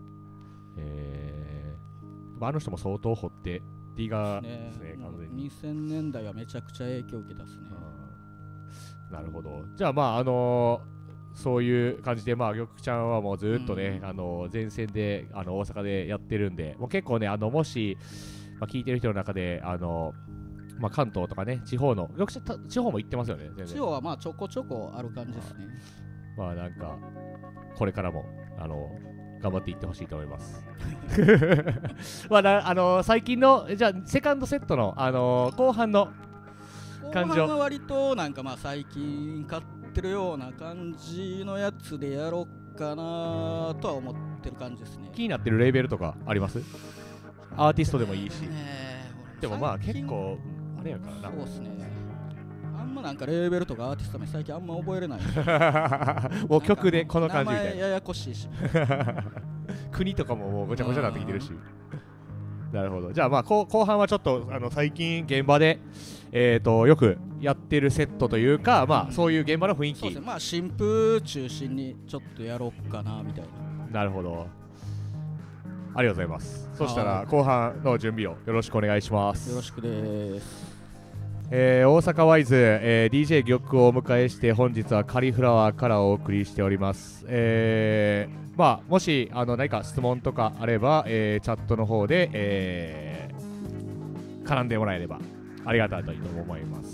えー、あの人も相当掘ってディガーですね、 完全に。にせんねんだいはめちゃくちゃ影響を受けたっすね。 なるほど。じゃあまああのー、そういう感じで、まあ玉ちゃんはもうずっとね、うん、あのー、前線であの大阪でやってるんで、もう結構ね、あのもし、まあ、聞いてる人の中であのーまあ、関東とかね、地方の、地方も行ってますよね、全然。 地方はまあちょこちょこある感じですね。 まあ、まあ、なんか、これからも、あの、頑張っていってほしいと思います。まあ、あのー、最近の、じゃあ、セカンドセットの、あのー、後半の感情。 後半は割と、なんかまあ、最近買ってるような感じのやつでやろうかなとは思ってる感じですね。 気になってるレーベルとかあります？アーティストでもいいし。でもまあ、結構、あれやからな。 そうっすね。あんまなんかレーベルとかアーティスト名最近あんま覚えれない。 もう曲でこの感じみたいな。 名前ややこしいし。 国とかももうごちゃごちゃになってきてるし。なるほど。じゃあまあ後半はちょっとあの最近現場でえっとよくやってるセットというか、まあそういう現場の雰囲気。 そうですね。まあ新風中心にちょっとやろうかなみたいな。 なるほど。ありがとうございます。そしたら後半の準備をよろしくお願いします。 よろしくです。 えー、大阪ワイズ、えー、ディージェー 玉をお迎えして本日はカリフラワーからお送りしております。えー、まあもしあの何か質問とかあれば、えー、チャットの方で、えー、絡んでもらえればありがたいと思います。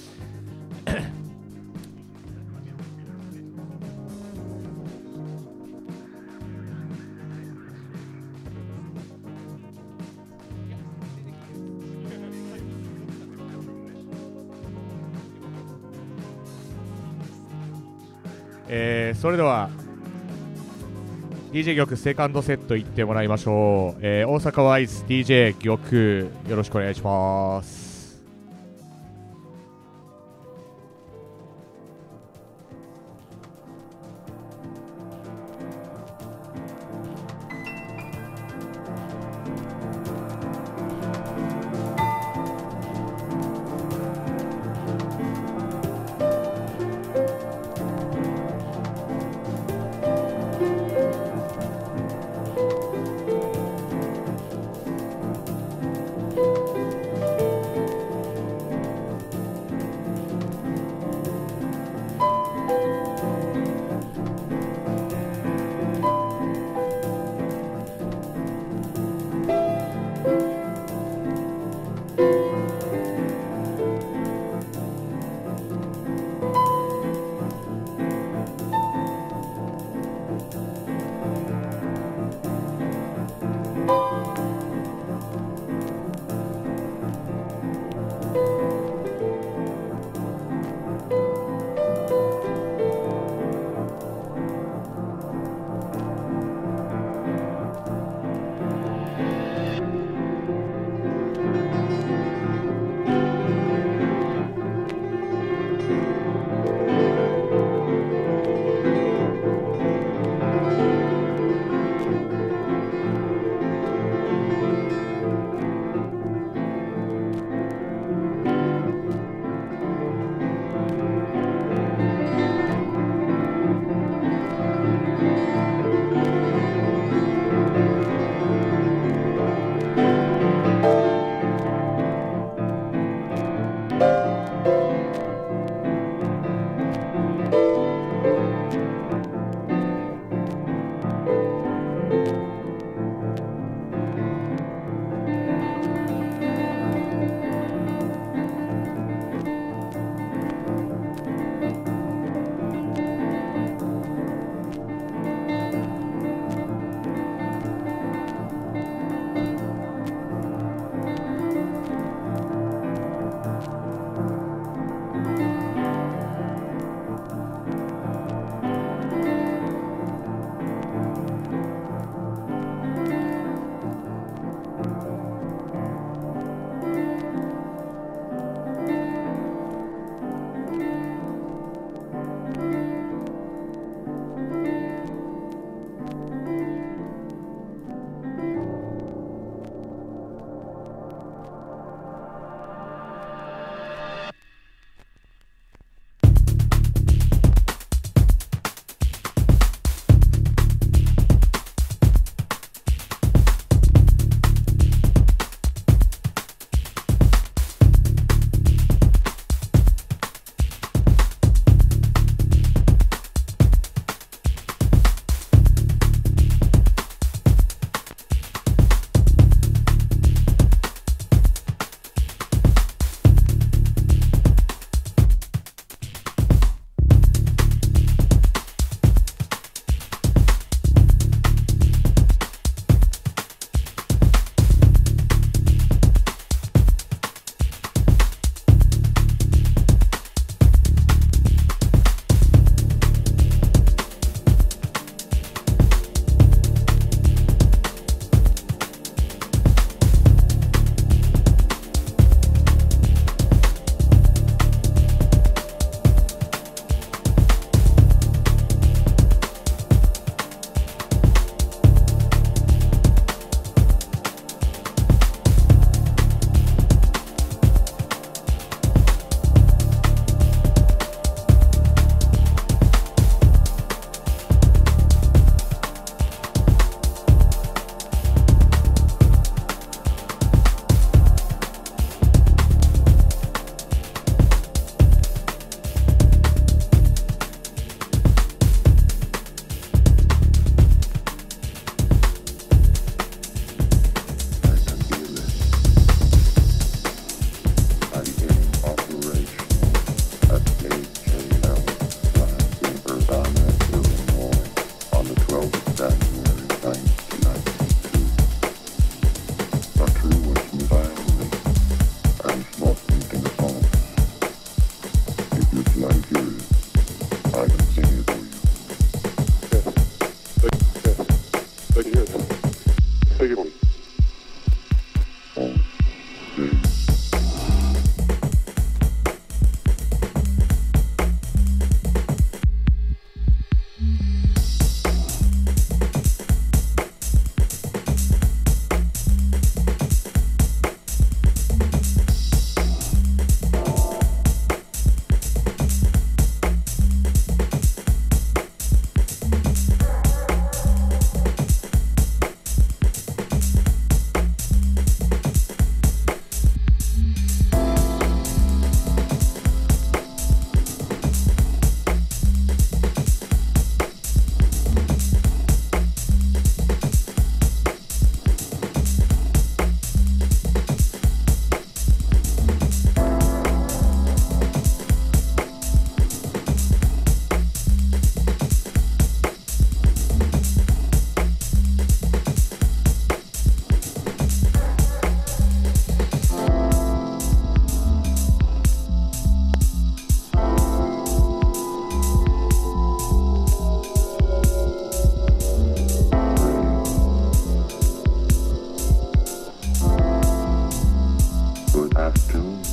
えー、それでは ディージェー 玉セカンドセット行ってもらいましょう。えー、大阪ワイズ ディージェー 玉よろしくお願いします。 cartoon.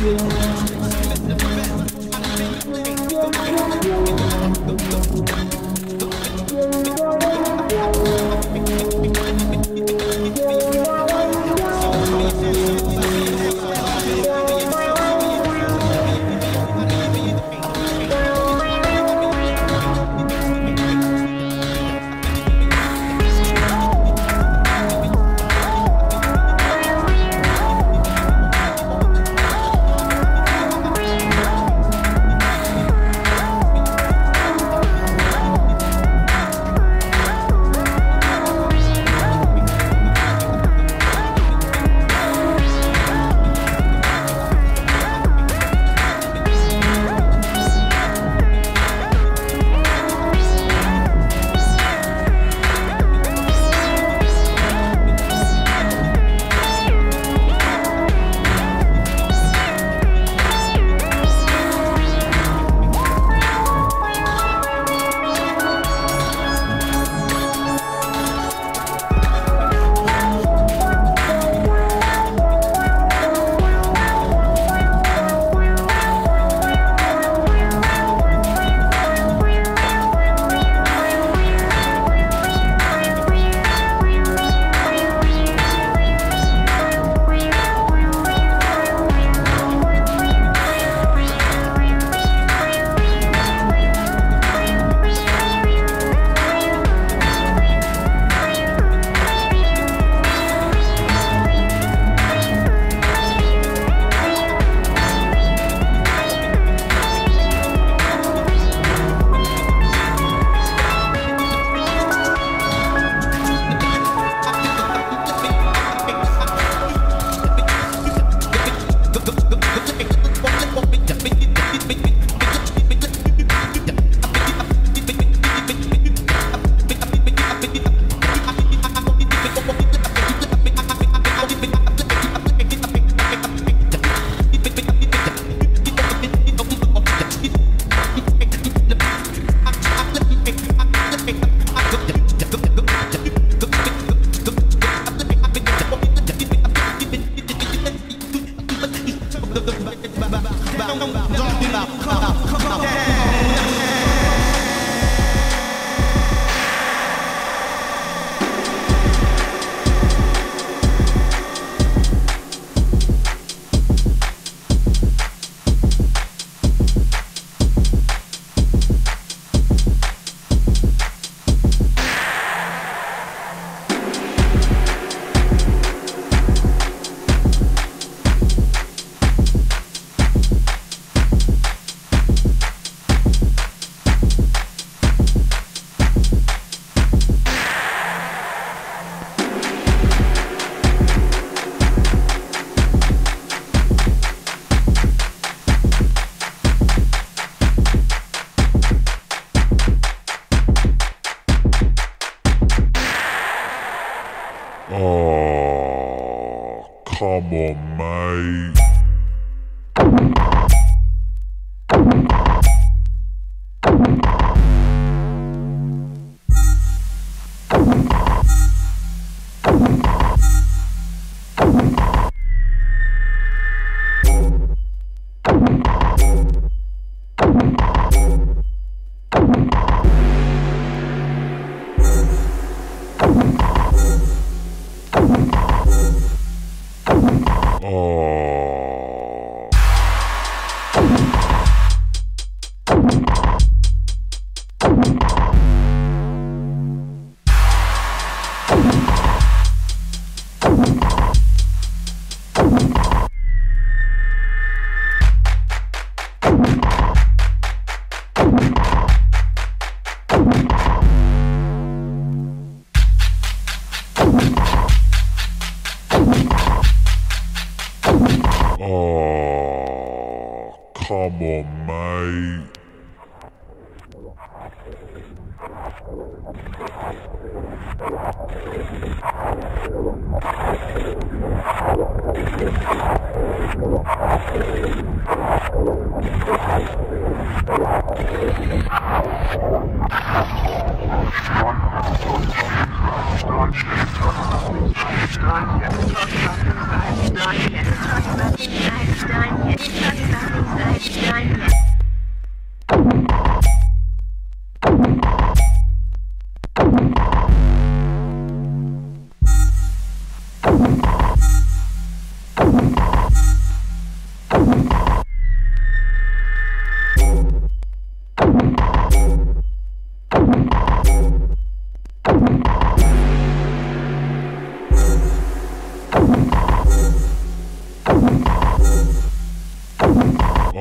Come on, mate. Come on, mate. Not yet.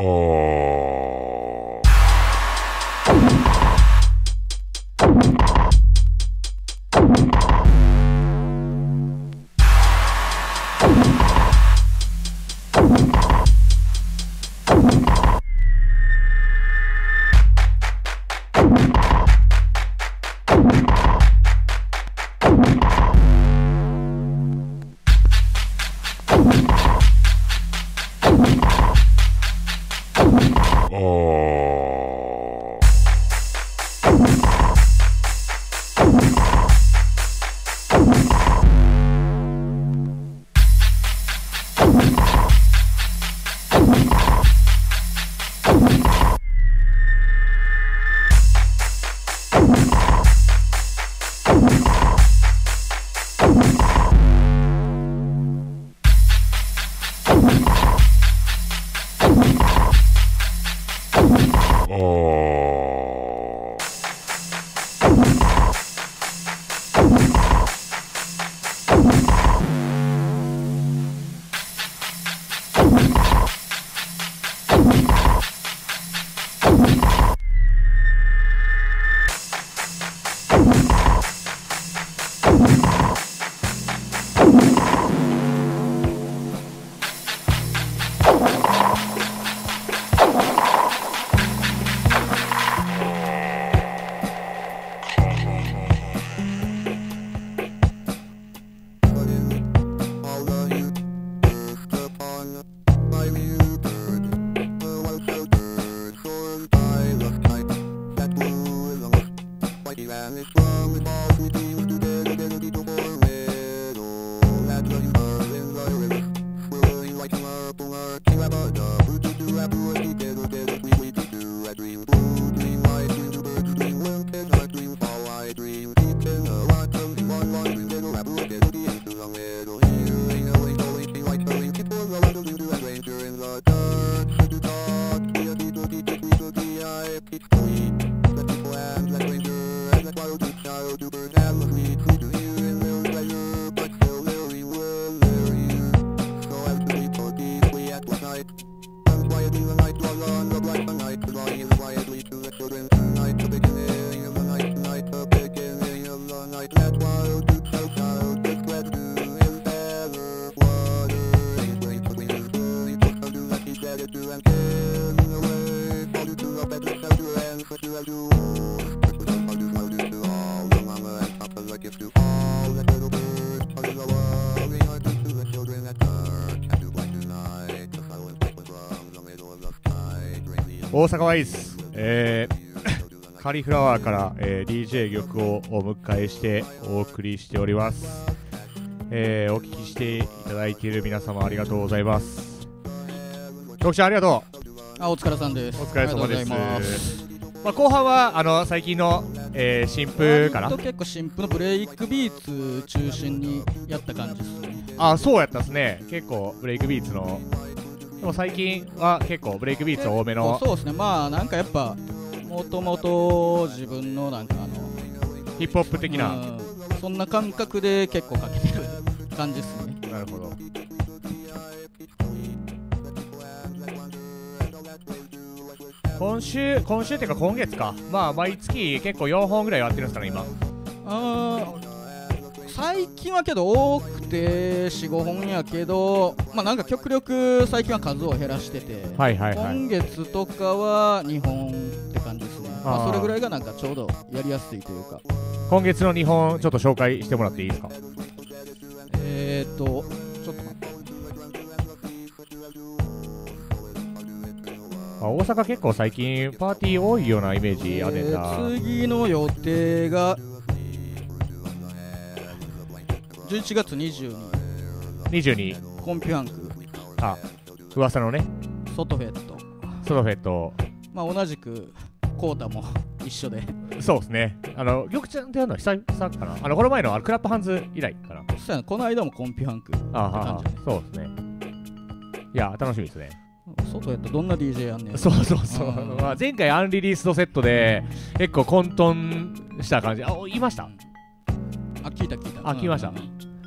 大阪ワイズ、えー、カリフラワーから、えー、ディージェー 玉をお迎えしてお送りしております。えー、お聞きしていただいている皆様ありがとうございます。局長ありがとう。 あ、お疲れさんです。 お疲れ様です。 ままあ、後半はあの最近の、えー、新譜かな。 結構新譜のブレイクビーツ中心にやった感じですね。 あ、そうやったですね。結構ブレイクビーツのでも最近は結構ブレイクビーツ多めの。 そうですね。まあなんかやっぱもともと自分のなんかあのヒップホップ的な、 うん、そんな感覚で結構かけてる感じですね。 なるほど。今週今週っていうか今月か。まあ毎月結構よんほんぐらいやってるんですかね今。 あ最近はけど多くて よん,ご 本やけど、まあなんか極力最近は数を減らしてて、 はいはいはい、 今月とかはにほんって感じですね。あ、まあ、それぐらいがなんかちょうどやりやすいというか。 今月のにほんちょっと紹介してもらっていいですか。 えーっとちょっと待って、 あ、大阪結構最近パーティー多いようなイメージあるんだ、 えー、次の予定がじゅういちがつにじゅうにににじゅうにコンピュアンク、 あ、噂のねソトフェットソトフェット、 まあ同じくコータも一緒でそうですね。あの玉ちゃんってやるの久々かな。あのこの前のあのクラップハンズ以来かな。 そうやな、この間もコンピュアンクって感じ、ね、 ああ、そうですね。いや楽しみですね。 ソトフェットどんな ディージェー やんねん。 そうそうそう、まあ、前回アンリリースドセットで結構混沌した感じ。あ、言いました。 あ、聞いた聞いた。 あ、聞きました。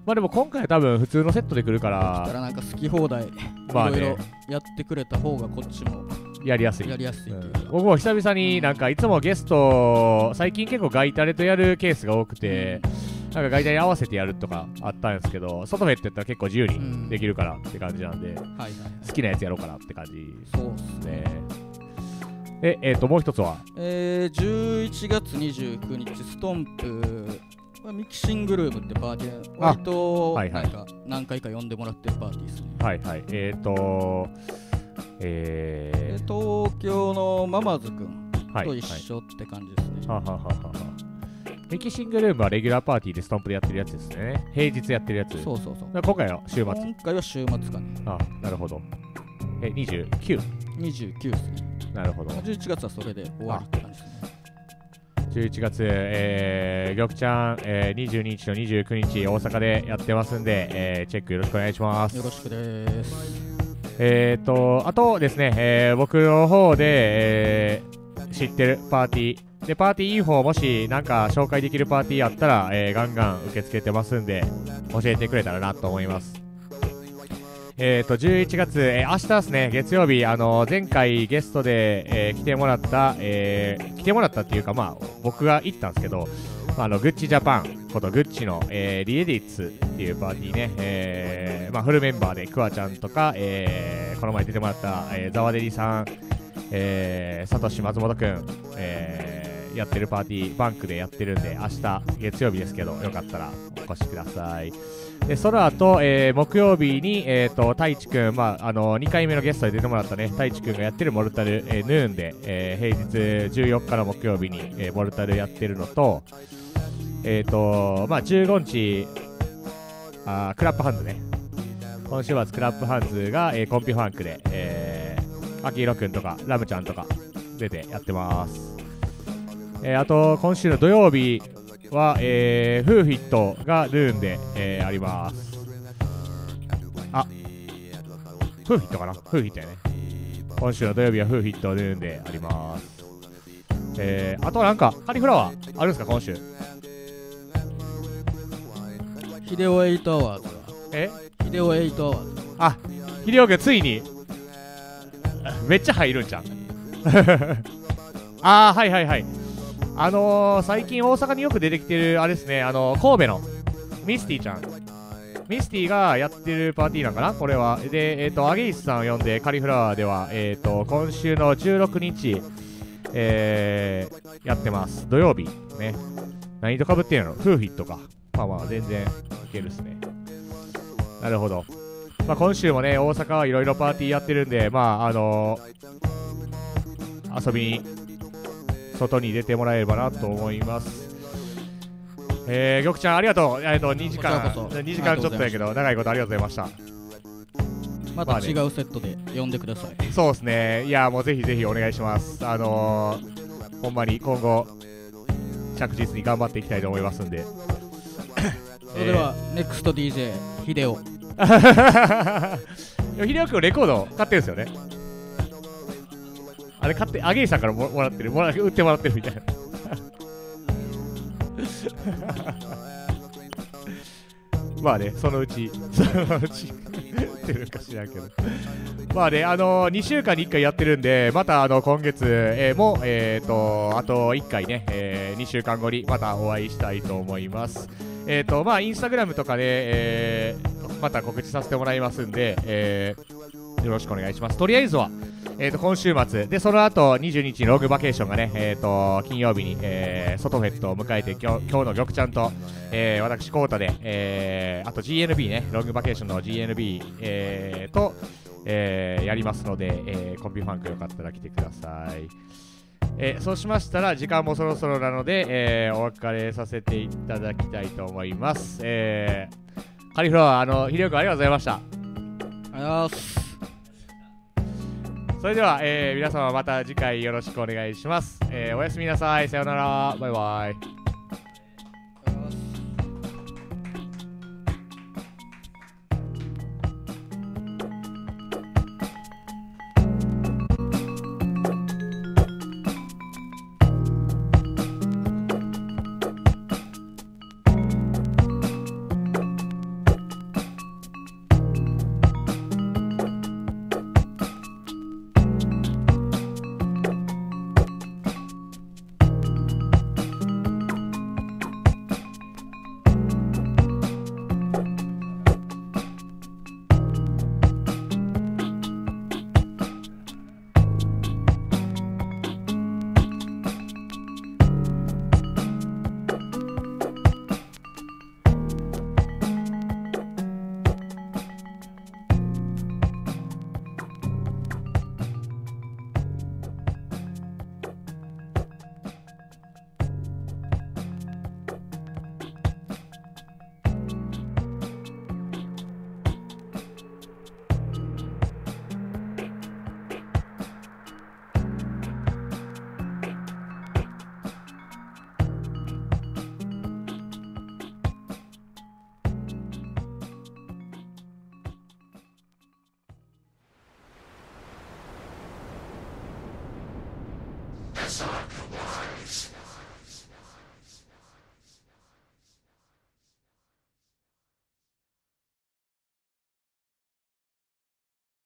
まあでも今回は多分普通のセットで来るから来たらなんか好き放題いまあねろいろやってくれた方がこっちもやりやすいやりやすいっていうか、 僕も久々になんかいつもゲスト最近結構ガイタレとやるケースが多くて、なんかガイタレに合わせてやるとかあったんですけど、外フェってやったら結構自由にできるからって感じなんで、 はいはいはい、 好きなやつやろうかなって感じそうっすね。 ええー、ともう一つはえー、じゅういちがつにじゅうくにちストンプミキシングルームってパーティー、割とはいはいなんか何回か呼んでもらってるパーティーですね。 はいはいえっ、ー、とえー、 東京のママズくんと一緒って感じですね。 はははははミキシングルームはレギュラーパーティーでストンプでやってるやつですね。平日やってるやつ。 そうそうそう。 今回は週末。 今回は週末かね。 あ、なるほど。え、にじゅうきゅう。 にじゅうきゅうですね。 なるほど。 じゅういちがつはそれで終わりって感じですね。 じゅういちがつ、えー、玉ちゃん、えー、にじゅうににちとにじゅうくにち大阪でやってますんで、えー、チェックよろしくお願いします。 よろしくです。 えーと、あとですね、えー、僕の方で、えー、知ってるパーティー、で、パーティーインフォもしなんか紹介できるパーティーあったら、えー、ガンガン受け付けてますんで、教えてくれたらなと思います。えーと、じゅういちがつ、えー、明日ですね、月曜日、あのー、前回ゲストで、えー、来てもらった、えー、来てもらったっていうか、まあ、僕が行ったんですけど、まあ、あの、グッチジャパンことグッチの、えー、リエディッツっていうパーティーね、えー、まあ、フルメンバーでクワちゃんとか、えー、この前出てもらった、えー、ザワデリさん、えー、サトシ松本くん、えー、やってるパーティー、バンクでやってるんで、明日、月曜日ですけど、よかったらお越しください。で、その後、えー、木曜日に、えーと、太一くん、まあ、あのー、にかいめのゲストで出てもらったね、太一くんがやってるモルタル、えー、ヌーンで、えー、平日じゅうよっかの木曜日に、えー、モルタルやってるのと、えーと、まあ、じゅうごにち、あクラップハンズね。今週末クラップハンズが、えー、コンピファンクで、えー、アキヒロくんとか、ラムちゃんとか出てやってます。えー、あと、今週の土曜日、は、えー、フーフィットがルーンで、えー、あります。あ、フーフィットかなフーフィットやね。今週の土曜日はフーフィットルーンであります。えー、あとなんか、カリフラワーあるんですか今週。 ヒデオエイトアワーズ。 えヒデオエイトアワーズ。 あ、ヒデオくんついに、めっちゃ入るんじゃん。あー、はいはいはい。あのー、最近大阪によく出てきてるあれですね、あのー、神戸のミスティちゃん、ミスティがやってるパーティーなんかなこれは。で、えっ、ー、とアゲイスさんを呼んでカリフラワーでは、えっ、ー、と今週のじゅうろくにち、えー、やってます。土曜日ね。何とかぶってんの？フーフィットか。まあまあ全然いけるっすね。なるほど。まあ今週もね大阪はいろいろパーティーやってるんで、まああのー、遊びに外に出てもらえればなと思います。えー、玉ちゃんありがとう。えっとにじかんにじかんちょっとやけど長いことありがとうございました。 また違うセットで呼んでください。 そうですね。いやもうぜひぜひお願いします。あのー、ほんまに今後着実に頑張っていきたいと思いますんで。 それでは、えー、ネクスト ディージェー ヒデオ。 ヒデオくんレコード買ってるんですよね。あれ買ってアゲイさんから も, もらってるもら売ってもらってるみたいな。まあね、そのうちそのうちってるか知らんけど、まあね、あのー、にしゅうかんにいっかいやってるんで、またあの今月、えー、もえーとあといっかいね、えー、にしゅうかんごにまたお会いしたいと思います。えーとまあインスタグラムとかで、えー、また告知させてもらいますんで、えー、よろしくお願いします。とりあえずはえー、と今週末で、その後にじゅうににちにロングバケーションがね、えー、と金曜日に、えー、外フェットを迎えて、今日、今日の玉ちゃんと、えー、私コウタで、えー、あと ジーエヌビー ね、ロングバケーションの ジーエヌビー、えー、と、えー、やりますので、えー、コンビファンクよかったら来てください。えー、そうしましたら時間もそろそろなので、えー、お別れさせていただきたいと思います。えー、カリフラワー、あの、ひでよくんありがとうございました。 ありがとうございます。 それでは、えー、皆様また次回よろしくお願いします。えー、おやすみなさい。さようなら。バイバイ。 sunrise.